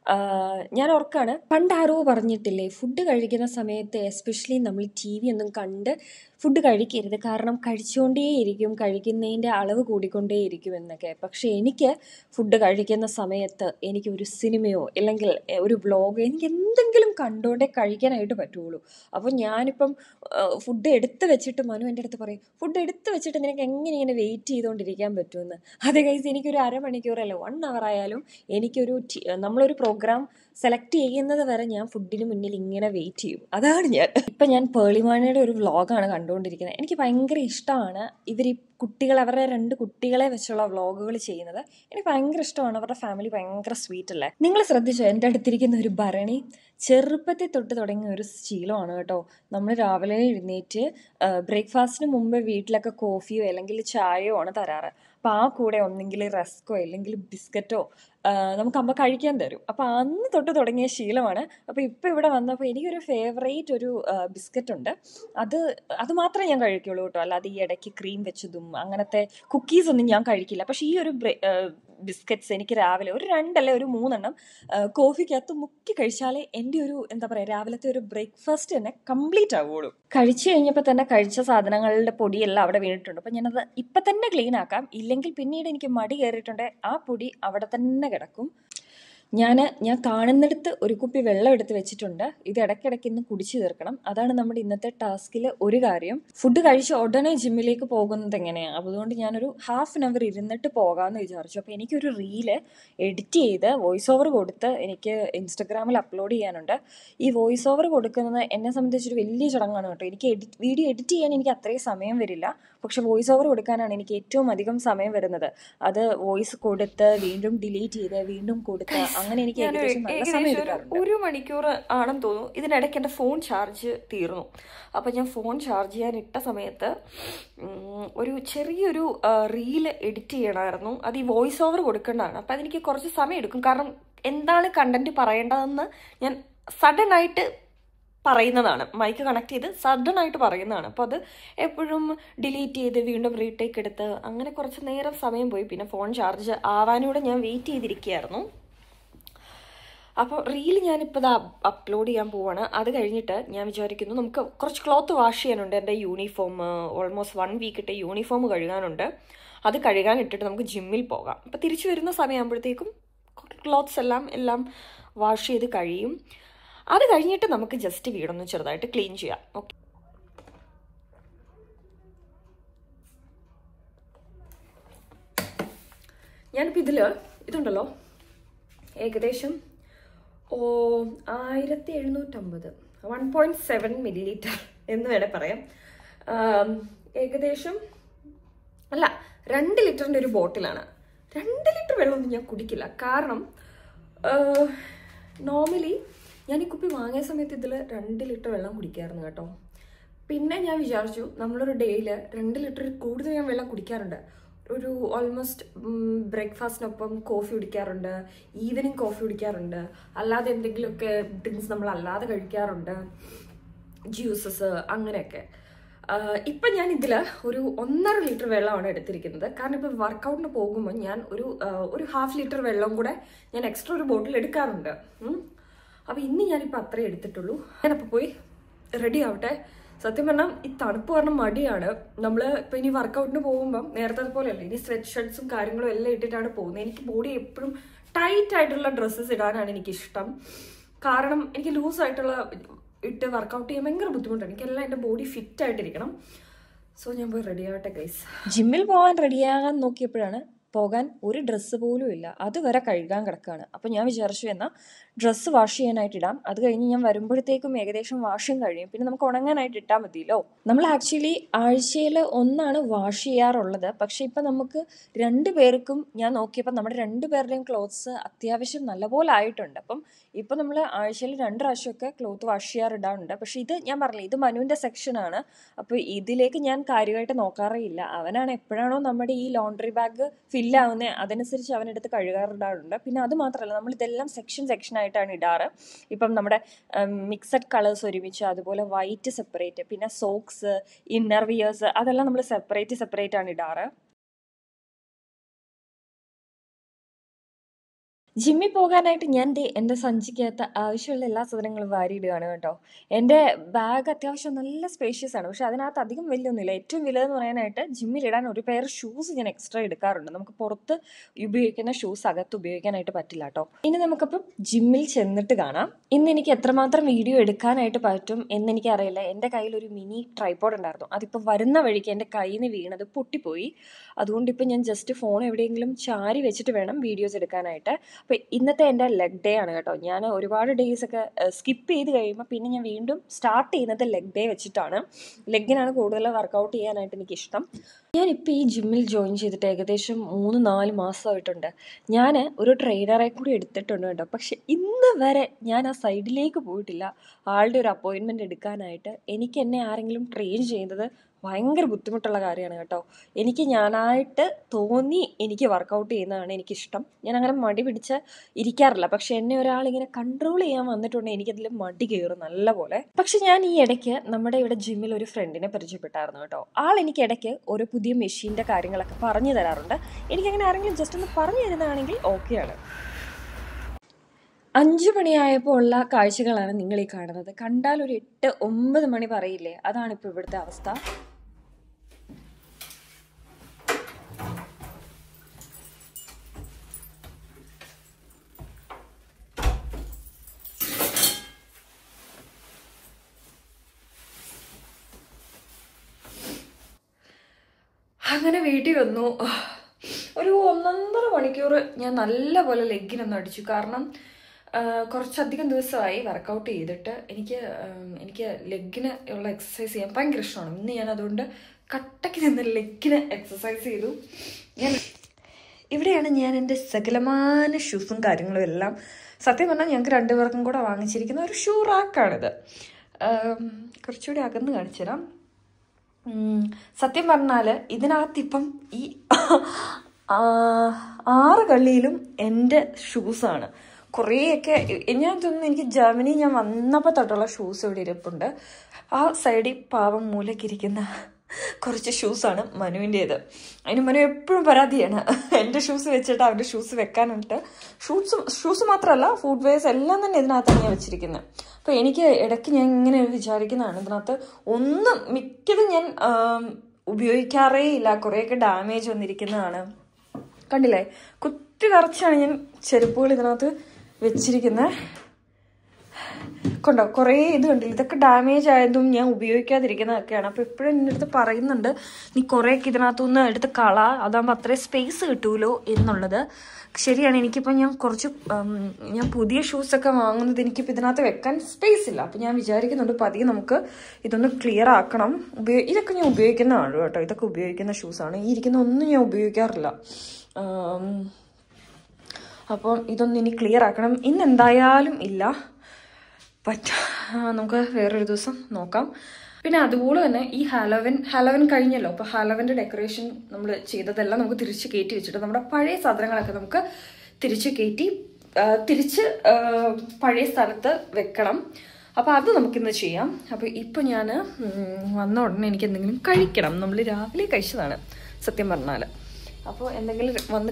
ഞാൻ ഓർക്കാണ്, പണ്ട് ആരോ പറഞ്ഞിട്ടില്ലേ, ഫുഡ് കഴിക്കുന്ന സമയത്ത് എസ്പെഷ്യലി നമ്മൾ TV ഒന്നും കണ്ട് ഫുഡ് കഴിക്കരുത്, കാരണം കഴിച്ചുകൊണ്ടേയിരിക്കും, കഴിക്കുന്നതിൻ്റെ അളവ് കൂടിക്കൊണ്ടേയിരിക്കും എന്നൊക്കെ. പക്ഷേ എനിക്ക് ഫുഡ് കഴിക്കുന്ന സമയത്ത് എനിക്ക് ഒരു സിനിമയോ അല്ലെങ്കിൽ ഒരു വ്ളോഗോ എനിക്ക് എന്തെങ്കിലും കണ്ടുകൊണ്ടേ കഴിക്കാനായിട്ട് പറ്റുള്ളൂ. അപ്പോൾ ഞാനിപ്പം ഫുഡ് എടുത്ത് വെച്ചിട്ട് മനു എൻ്റെ അടുത്ത് പറയും, ഫുഡ് എടുത്ത് വെച്ചിട്ട് നിനക്ക് എങ്ങനെ ഇങ്ങനെ വെയിറ്റ് ചെയ്തുകൊണ്ടിരിക്കാൻ പറ്റുമെന്ന്. അതേ കൈസ് എനിക്കൊരു അരമണിക്കൂറല്ല 1 hour ആയാലും എനിക്കൊരു നമ്മളൊരു പ്രോഗ്രാം സെലക്ട് ചെയ്യുന്നത് വരെ ഞാൻ ഫുഡിന് മുന്നിൽ ഇങ്ങനെ വെയിറ്റ് ചെയ്യും. അതാണ് ഞാൻ. ഇപ്പം ഞാൻ പേളിമാണിയുടെ ഒരു വ്ളോഗാണ് കണ്ടുകൊണ്ടിരിക്കുന്നത്. എനിക്ക് ഭയങ്കര ഇഷ്ടമാണ് ഇവർ ഈ അവരുടെ 2 കുട്ടികളെ വെച്ചുള്ള വ്ളോഗുകൾ ചെയ്യുന്നത്. എനിക്ക് ഭയങ്കര ഇഷ്ടമാണ്. അവരുടെ ഫാമിലി ഭയങ്കര സ്വീറ്റ് അല്ലേ. നിങ്ങൾ ശ്രദ്ധിച്ചോ, എൻ്റെ അടുത്തിരിക്കുന്ന ഒരു ഭരണി ചെറുപ്പത്തിൽ തൊട്ട് തുടങ്ങിയ ഒരു ശീലമാണ് കേട്ടോ. നമ്മൾ രാവിലെ എഴുന്നേറ്റ് ബ്രേക്ക്ഫാസ്റ്റിന് മുമ്പ് വീട്ടിലൊക്കെ കോഫിയോ അല്ലെങ്കിൽ ചായയോ ആണ് തരാറ്. അപ്പോൾ ആ കൂടെ ഒന്നെങ്കിൽ റസ്കോ അല്ലെങ്കിൽ ബിസ്ക്കറ്റോ നമുക്ക് അമ്മ കഴിക്കാൻ തരും. അപ്പോൾ അന്ന് തൊട്ട് തുടങ്ങിയ ശീലമാണ്. അപ്പോൾ ഇപ്പോൾ ഇവിടെ വന്നപ്പോൾ എനിക്കൊരു ഫേവറേറ്റ് ഒരു ബിസ്ക്കറ്റ് ഉണ്ട്. അത് മാത്രമേ ഞാൻ കഴിക്കുള്ളൂ കേട്ടോ. അല്ലാതെ ഈ ഇടയ്ക്ക് ക്രീം വെച്ചതും അങ്ങനത്തെ കുക്കീസൊന്നും ഞാൻ കഴിക്കില്ല. പക്ഷേ ഈ ഒരു ബിസ്ക്കറ്റ്സ് എനിക്ക് രാവിലെ ഒരു 2 അല്ലെ ഒരു 3 എണ്ണം കോഫിക്കകത്ത് മുക്കി കഴിച്ചാലേ എൻ്റെ ഒരു എന്താ പറയുക, രാവിലത്തെ ഒരു ബ്രേക്ക്ഫാസ്റ്റ് തന്നെ കംപ്ലീറ്റ് ആവുള്ളൂ. കഴിച്ചു കഴിഞ്ഞപ്പോൾ തന്നെ കഴിച്ച സാധനങ്ങളുടെ പൊടിയെല്ലാം അവിടെ വീണിട്ടുണ്ട്. അപ്പോൾ ഞാനത് ഇപ്പം തന്നെ ക്ലീൻ ആക്കാം. ഇല്ലെങ്കിൽ പിന്നീട് എനിക്ക് മടി കയറിയിട്ടുണ്ടെങ്കിൽ ആ പൊടി അവിടെ തന്നെ കിടക്കും. ഞാൻ കാണുന്നിടത്ത് ഒരു കുപ്പി വെള്ളം എടുത്ത് വെച്ചിട്ടുണ്ട്. ഇത് ഇടയ്ക്കിടയ്ക്ക് ഇന്ന് കുടിച്ചു തീർക്കണം. അതാണ് നമ്മുടെ ഇന്നത്തെ ടാസ്കിൽ ഒരു കാര്യം. ഫുഡ് കഴിച്ച് ഉടനെ ജിമ്മിലേക്ക് പോകുന്നത് എങ്ങനെയാണ്? അതുകൊണ്ട് ഞാനൊരു ഹാഫ് ആൻ അവർ ഇരുന്നിട്ട് പോകാമെന്ന് വിചാരിച്ചു. അപ്പോൾ എനിക്കൊരു റീല് എഡിറ്റ് ചെയ്ത് വോയിസ് ഓവർ കൊടുത്ത് എനിക്ക് ഇൻസ്റ്റഗ്രാമിൽ അപ്ലോഡ് ചെയ്യാനുണ്ട്. ഈ വോയിസ് ഓവർ കൊടുക്കുന്നത് എന്നെ സംബന്ധിച്ചൊരു വലിയ ചടങ്ങാണ് കേട്ടോ. എനിക്ക് വീഡിയോ എഡിറ്റ് ചെയ്യാൻ എനിക്ക് അത്രയും സമയം വരില്ല. പക്ഷെ വോയിസ് ഓവർ കൊടുക്കാനാണ് എനിക്ക് ഏറ്റവും അധികം സമയം വരുന്നത്. അത് വോയിസ് കൊടുത്ത് വീണ്ടും ഡിലീറ്റ് ചെയ്ത് വീണ്ടും കൊടുത്ത് അങ്ങനെ എനിക്ക് ഏകദേശം നല്ല സമയം എടുക്കാറുണ്ട്. 1 മണിക്കൂർ ആണെന്ന് തോന്നുന്നു. ഇതിനിടയ്ക്ക് എൻ്റെ ഫോൺ ചാർജ് തീർന്നു. അപ്പം ഞാൻ ഫോൺ ചാർജ് ചെയ്യാൻ ഇട്ട സമയത്ത് ഒരു ചെറിയൊരു റീല് എഡിറ്റ് ചെയ്യണമായിരുന്നു. അത് ഈ വോയിസ് ഓവർ കൊടുക്കേണ്ടതാണ്. അപ്പം അതെനിക്ക് കുറച്ച് സമയം എടുക്കും. കാരണം എന്താണ് കണ്ടന്റ് പറയേണ്ടതെന്ന് ഞാൻ സഡൻ ആയിട്ട് പറയുന്നതാണ്. മൈക്ക് കണക്ട് ചെയ്ത് സഡൻ ആയിട്ട് പറയുന്നതാണ്. അപ്പോൾ അത് എപ്പോഴും ഡിലീറ്റ് ചെയ്ത് വീണ്ടും റീടേക്ക് എടുത്ത് അങ്ങനെ കുറച്ച് നേരം സമയം പോയി. പിന്നെ ഫോൺ ചാർജ് ആവാനൂടെ ഞാൻ വെയിറ്റ് ചെയ്തിരിക്കുകയായിരുന്നു. അപ്പോൾ റീൽ ഞാനിപ്പോൾ ഇത് അപ്ലോഡ് ചെയ്യാൻ പോവാണ്. അത് കഴിഞ്ഞിട്ട് ഞാൻ വിചാരിക്കുന്നു നമുക്ക് കുറച്ച് ക്ലോത്ത് വാഷ് ചെയ്യാനുണ്ട്. എൻ്റെ യൂണിഫോം ഓൾമോസ്റ്റ് 1 വീക്ക് ഇട്ട യൂണിഫോം കഴുകാനുണ്ട്. അത് കഴുകാൻ ഇട്ടിട്ട് നമുക്ക് ജിമ്മിൽ പോകാം. അപ്പോൾ തിരിച്ചു വരുന്ന സമയമാകുമ്പോഴത്തേക്കും ക്ലോത്ത്സ് എല്ലാം വാഷ് ചെയ്ത് കഴിയും. അത് കഴിഞ്ഞിട്ട് നമുക്ക് ജസ്റ്റ് വീടൊന്ന് ചെറുതായിട്ട് ക്ലീൻ ചെയ്യാം. ഓക്കെ, ഞാനിപ്പോൾ ഇതുണ്ടല്ലോ ഏകദേശം 1750 1.7 milliliter എന്ന് വേണേൽ പറയാം. ഏകദേശം അല്ല 2 ലിറ്ററിൻ്റെ ഒരു ബോട്ടിലാണ്. 2 ലിറ്റർ വെള്ളമൊന്നും ഞാൻ കുടിക്കില്ല. കാരണം നോർമലി ഞാൻ ഈ കുപ്പി വാങ്ങിയ സമയത്ത് ഇതിൽ 2 ലിറ്റർ വെള്ളം കുടിക്കാറുണ്ട് കേട്ടോ. പിന്നെ ഞാൻ വിചാരിച്ചു നമ്മളൊരു ഡേയിൽ 2 ലിറ്റർ കൂടുതൽ ഞാൻ വെള്ളം കുടിക്കാറുണ്ട്. ഒരു ഓൾമോസ്റ്റ് ബ്രേക്ക്ഫാസ്റ്റിനൊപ്പം കോഫി കുടിക്കാറുണ്ട്, ഈവനിങ് കോഫി കുടിക്കാറുണ്ട്, അല്ലാതെ എന്തെങ്കിലുമൊക്കെ ഡ്രിങ്ക്സ് നമ്മൾ അല്ലാതെ കഴിക്കാറുണ്ട്, ജ്യൂസസ് അങ്ങനെയൊക്കെ. ഇപ്പം ഞാൻ ഇതിൽ ഒരു 1.5 ലിറ്റർ വെള്ളമാണ് എടുത്തിരിക്കുന്നത്. കാരണം ഇപ്പം വർക്കൗട്ടിന് പോകുമ്പോൾ ഞാൻ ഒരു ഹാഫ് ലിറ്റർ വെള്ളം കൂടെ ഞാൻ എക്സ്ട്രാ ഒരു ബോട്ടിൽ എടുക്കാറുണ്ട്. അപ്പോൾ ഇന്ന് ഞാനിപ്പോൾ അത്രേ എടുത്തിട്ടുള്ളൂ. ഞാനപ്പോൾ പോയി റെഡി ആവട്ടെ. സത്യം പറഞ്ഞാൽ ഈ തണുപ്പ് പറഞ്ഞ മടിയാണ്. നമ്മൾ ഇപ്പം ഇനി വർക്കൗട്ടിന് പോകുമ്പം നേരത്തെ അതുപോലെയല്ല, ഇനി സ്വെറ്റ് ഷർട്ട്സും കാര്യങ്ങളും എല്ലാം ഇട്ടിട്ടാണ് പോകുന്നത്. എനിക്ക് ബോഡി എപ്പോഴും ടൈറ്റ് ആയിട്ടുള്ള ഡ്രസ്സസ് ഇടാനാണ് എനിക്കിഷ്ടം. കാരണം എനിക്ക് ലൂസായിട്ടുള്ള ഇട്ട് വർക്കൗട്ട് ചെയ്യാൻ ഭയങ്കര ബുദ്ധിമുട്ടാണ്. എനിക്കെല്ലാം എൻ്റെ ബോഡി ഫിറ്റ് ആയിട്ടിരിക്കണം. സോ ഞാൻ പോയി റെഡി ആവട്ടെ ഗൈസ്. ജിമ്മിൽ പോകാൻ റെഡിയാകാൻ നോക്കിയപ്പോഴാണ് പോകാൻ ഒരു ഡ്രസ്സ് പോലും ഇല്ല. അതുവരെ കഴുകാൻ കിടക്കുകയാണ്. അപ്പോൾ ഞാൻ വിചാരിച്ചു എന്നാൽ ഡ്രസ്സ് വാഷ് ചെയ്യാനായിട്ട് ഇടാം. അത് കഴിഞ്ഞ് ഞാൻ വരുമ്പോഴത്തേക്കും ഏകദേശം വാഷും കഴിയും. പിന്നെ നമുക്ക് ഉണങ്ങാനായിട്ട് ഇട്ടാൽ മതിയല്ലോ. നമ്മൾ ആക്ച്വലി ആഴ്ചയിൽ 1 വാഷ് ചെയ്യാറുള്ളത്. പക്ഷെ ഇപ്പം നമുക്ക് 2 പേർക്കും ഞാൻ നോക്കിയപ്പോൾ നമ്മുടെ 2 പേരുടെയും ക്ലോത്ത്സ് അത്യാവശ്യം നല്ലപോലെ ആയിട്ടുണ്ട്. അപ്പം ഇപ്പം നമ്മൾ ആഴ്ചയിൽ 2 പ്രാവശ്യമൊക്കെ ക്ലോത്ത് വാഷ് ചെയ്യാറിടാറുണ്ട്. പക്ഷെ ഇത് ഞാൻ പറഞ്ഞില്ല, ഇത് മനുവിൻ്റെ സെക്ഷനാണ്. അപ്പോൾ ഇതിലേക്ക് ഞാൻ കാര്യമായിട്ട് നോക്കാറേ ഇല്ല. അവനാണ് എപ്പോഴാണോ നമ്മുടെ ഈ ലോണ്ടറി ബാഗ് ഫില്ലാവുന്നത് അതനുസരിച്ച് അവനെടുത്ത് കഴുകാറിടാറുണ്ട്. പിന്നെ അത് മാത്രമല്ല, നമ്മളിതെല്ലാം സെക്ഷനായിട്ടാണ് ഇടാറ്. ഇപ്പം നമ്മുടെ മിക്സഡ് കളേഴ്സ് ഒരുമിച്ച്, അതുപോലെ വൈറ്റ് സെപ്പറേറ്റ്, പിന്നെ സോക്സ്, ഇന്നർ വിയേഴ്സ് അതെല്ലാം നമ്മൾ സെപ്പറേറ്റ് ആണ് ഇടാറ്. ജിമ്മിൽ പോകാനായിട്ട് ഞാൻ എൻ്റെ സഞ്ചിക്കകത്ത് ആവശ്യമുള്ള എല്ലാ സാധനങ്ങളും വാരിയിടുകയാണ് കേട്ടോ. എൻ്റെ ബാഗ് അത്യാവശ്യം നല്ല സ്പേഷ്യസ് ആണ്. പക്ഷെ അതിനകത്ത് അധികം വലിയൊന്നുമില്ല. ഏറ്റവും വലുതെന്ന് പറയാനായിട്ട് ജിമ്മിലിടാൻ ഒരു പെയർ ഷൂസ് ഞാൻ എക്സ്ട്രാ എടുക്കാറുണ്ട്. നമുക്ക് പുറത്ത് ഉപയോഗിക്കുന്ന ഷൂസ് അകത്ത് ഉപയോഗിക്കാനായിട്ട് പറ്റില്ല കേട്ടോ. ഇനി നമുക്കപ്പം ജിമ്മിൽ ചെന്നിട്ട് കാണാം. ഇന്ന് എനിക്ക് എത്രമാത്രം വീഡിയോ എടുക്കാനായിട്ട് പറ്റും എന്നെനിക്കറിയില്ല. എൻ്റെ കയ്യിൽ ഒരു മിനി ട്രൈപോഡ് ഉണ്ടായിരുന്നു. അതിപ്പോൾ വരുന്ന വഴിക്ക് എൻ്റെ കയ്യിൽ നിന്ന് വീണത് പൊട്ടിപ്പോയി. അതുകൊണ്ട് ഇപ്പം ഞാൻ ജസ്റ്റ് ഫോൺ എവിടെയെങ്കിലും ചാരി വെച്ചിട്ട് വേണം വീഡിയോസ് എടുക്കാനായിട്ട്. അപ്പോൾ ഇന്നത്തെ എൻ്റെ ലെഗ് ഡേ ആണ് കേട്ടോ. ഞാൻ ഒരുപാട് ഡേയ്സൊക്കെ സ്കിപ്പ് ചെയ്ത് കഴിയുമ്പോൾ പിന്നെ ഞാൻ വീണ്ടും സ്റ്റാർട്ട് ചെയ്യുന്നത് ലെഗ് ഡേ വെച്ചിട്ടാണ്. ലെഗിനാണ് കൂടുതൽ വർക്കൗട്ട് ചെയ്യാനായിട്ട് എനിക്കിഷ്ടം. ഞാനിപ്പോൾ ഈ ജിമ്മിൽ ജോയിൻ ചെയ്തിട്ട് ഏകദേശം 3-4 മാസമായിട്ടുണ്ട്. ഞാൻ ഒരു ട്രെയിനറെ കൂടി എടുത്തിട്ടുണ്ട് കേട്ടോ. പക്ഷെ ഇന്ന് വരെ ഞാൻ ആ സൈഡിലേക്ക് പോയിട്ടില്ല ആളുടെ ഒരു അപ്പോയിൻമെൻറ്റ് എടുക്കാനായിട്ട്. എനിക്ക് എന്നെ ആരെങ്കിലും ട്രെയിൻ ചെയ്യുന്നത് ഭയങ്കര ബുദ്ധിമുട്ടുള്ള കാര്യമാണ് കേട്ടോ. എനിക്ക് ഞാനായിട്ട് തോന്നി എനിക്ക് വർക്കൗട്ട് ചെയ്യുന്നതാണ് എനിക്കിഷ്ടം. ഞാൻ അങ്ങനെ മടി പിടിച്ച് ഇരിക്കാറില്ല. പക്ഷെ എന്നെ ഒരാളിങ്ങനെ കൺട്രോൾ ചെയ്യാൻ വന്നിട്ടുണ്ടെങ്കിൽ എനിക്കതിൽ മടി കയറും നല്ല പോലെ. പക്ഷെ ഞാൻ ഈ ഇടയ്ക്ക് നമ്മുടെ ഇവിടെ ജിമ്മിൽ ഒരു ഫ്രണ്ടിനെ പരിചയപ്പെട്ടായിരുന്നു കേട്ടോ. ആൾ എനിക്ക് ഇടയ്ക്ക് ഒരു പുതിയ മെഷീൻ്റെ കാര്യങ്ങളൊക്കെ പറഞ്ഞു തരാറുണ്ട്. എനിക്കങ്ങനെ ആരെങ്കിലും ജസ്റ്റ് ഒന്ന് പറഞ്ഞു തരുന്നതാണെങ്കിൽ ഓക്കെയാണ്. 5 മണിയായപ്പോൾ ഉള്ള കാഴ്ചകളാണ് നിങ്ങൾ ഈ കാണുന്നത്. കണ്ടാൽ ഒരു 8-9 മണി പറയില്ലേ, അതാണിപ്പോൾ ഇവിടുത്തെ അവസ്ഥ. അങ്ങനെ വീട്ടിൽ വന്നു. ഒരു 1.5 മണിക്കൂർ ഞാൻ നല്ലപോലെ ലെഗിനൊന്ന് അടിച്ചു. കാരണം കുറച്ചധികം ദിവസമായി വർക്കൗട്ട് ചെയ്തിട്ട് എനിക്ക് ലെഗിന് ഉള്ള എക്സസൈസ് ചെയ്യാൻ ഭയങ്കര ഇഷ്ടമാണ്. ഇന്ന് ഞാൻ അതുകൊണ്ട് കട്ടയ്ക്ക് നിന്ന് ലെഗിന് എക്സസൈസ് ചെയ്തു. ഇവിടെയാണ് ഞാൻ എൻ്റെ സകലമാന ഷൂസും കാര്യങ്ങളും എല്ലാം, സത്യം പറഞ്ഞാൽ ഞങ്ങൾക്ക് 2 പേർക്കും കൂടെ വാങ്ങിച്ചിരിക്കുന്ന ഒരു ഷൂ റാക്കാണിത്. കുറച്ചുകൂടി അകന്ന് കാണിച്ചു തരാം. സത്യം പറഞ്ഞാൽ ഇതിനകത്തിപ്പം ഈ 6 കള്ളിയിലും എൻ്റെ ഷൂസാണ്. കുറേയൊക്കെ ഞാൻ തോന്നുന്നു എനിക്ക് ജർമ്മനി ഞാൻ വന്നപ്പോൾ തൊട്ടുള്ള ഷൂസ് ഇവിടെ ഇരിപ്പുണ്ട്. ആ സൈഡിൽ പാവം മൂലക്കിരിക്കുന്ന കുറച്ച് ഷൂസാണ് മനുവിൻ്റേത്. അതിന് മനു എപ്പോഴും പരാതിയാണ്, എൻ്റെ ഷൂസ് വെച്ചിട്ട് അവൻ്റെ ഷൂസ് വെക്കാനുണ്ട്. ഷൂസ് മാത്രമല്ല ഫുഡ് വെയർസ് എല്ലാം തന്നെ ഇതിനകത്താണ് ഞാൻ വെച്ചിരിക്കുന്നത്. അപ്പോൾ എനിക്ക് ഇടയ്ക്ക് ഞാൻ ഇങ്ങനെ വിചാരിക്കുന്നതാണ്, ഇതിനകത്ത് മിക്കതും ഞാൻ ഉപയോഗിക്കാറേ ഇല്ല. കുറേയൊക്കെ ഡാമേജ് വന്നിരിക്കുന്നതാണ്. കണ്ടില്ലേ, കുത്തി നിറച്ചാണ് ഞാൻ ചെരുപ്പുകൾ ഇതിനകത്ത് വെച്ചിരിക്കുന്നത്. കൊണ്ടോ കുറേ ഇത് കണ്ടില്ല, ഇതൊക്കെ ഡാമേജ് ആയതും ഞാൻ ഉപയോഗിക്കാതിരിക്കുന്നതൊക്കെയാണ്. അപ്പോൾ എപ്പോഴും എൻ്റെ അടുത്ത് പറയുന്നുണ്ട്, നീ കുറേയൊക്കെ ഇതിനകത്തുനിന്ന് എടുത്ത് അതാകുമ്പോൾ അത്രയും സ്പേസ് കിട്ടുമല്ലോ എന്നുള്ളത്. ശരിയാണ്. എനിക്കിപ്പോൾ ഞാൻ പുതിയ ഷൂസൊക്കെ വാങ്ങുന്നത് എനിക്കിപ്പോൾ ഇതിനകത്ത് വെക്കാൻ സ്പേസ് ഇല്ല. അപ്പോൾ ഞാൻ വിചാരിക്കുന്നുണ്ട് പതിയെ നമുക്ക് ഇതൊന്ന് ക്ലിയർ ആക്കണം. ഇതൊക്കെ ഞാൻ ഉപയോഗിക്കുന്നതാണ് കേട്ടോ, ഇതൊക്കെ ഉപയോഗിക്കുന്ന ഷൂസാണ്. ഈ ഇരിക്കുന്ന ഒന്നും ഞാൻ ഉപയോഗിക്കാറില്ല. അപ്പോൾ ഇതൊന്നും ഇനി ക്ലിയർ ആക്കണം. ഇന്ന് എന്തായാലും ഇല്ല, നമുക്ക് വേറൊരു ദിവസം നോക്കാം. പിന്നെ അതുപോലെ തന്നെ ഈ ഹാലോവിൻ കഴിഞ്ഞല്ലോ. അപ്പോൾ ഹാലോവിൻ്റെ ഡെക്കറേഷൻ നമ്മൾ ചെയ്തതെല്ലാം നമുക്ക് തിരിച്ച് കയറ്റി വെച്ചിട്ട് നമ്മുടെ പഴയ സാധനങ്ങളൊക്കെ നമുക്ക് തിരിച്ച് പഴയ സ്ഥലത്ത് വെക്കണം. അപ്പോൾ അത് നമുക്കിന്ന് ചെയ്യാം. അപ്പോൾ ഇപ്പോൾ ഞാൻ വന്ന ഉടനെ എനിക്ക് എന്തെങ്കിലും കഴിക്കണം. നമ്മൾ രാവിലെ കഴിച്ചതാണ് സത്യം പറഞ്ഞാൽ. അപ്പോൾ എന്തെങ്കിലും വന്ന്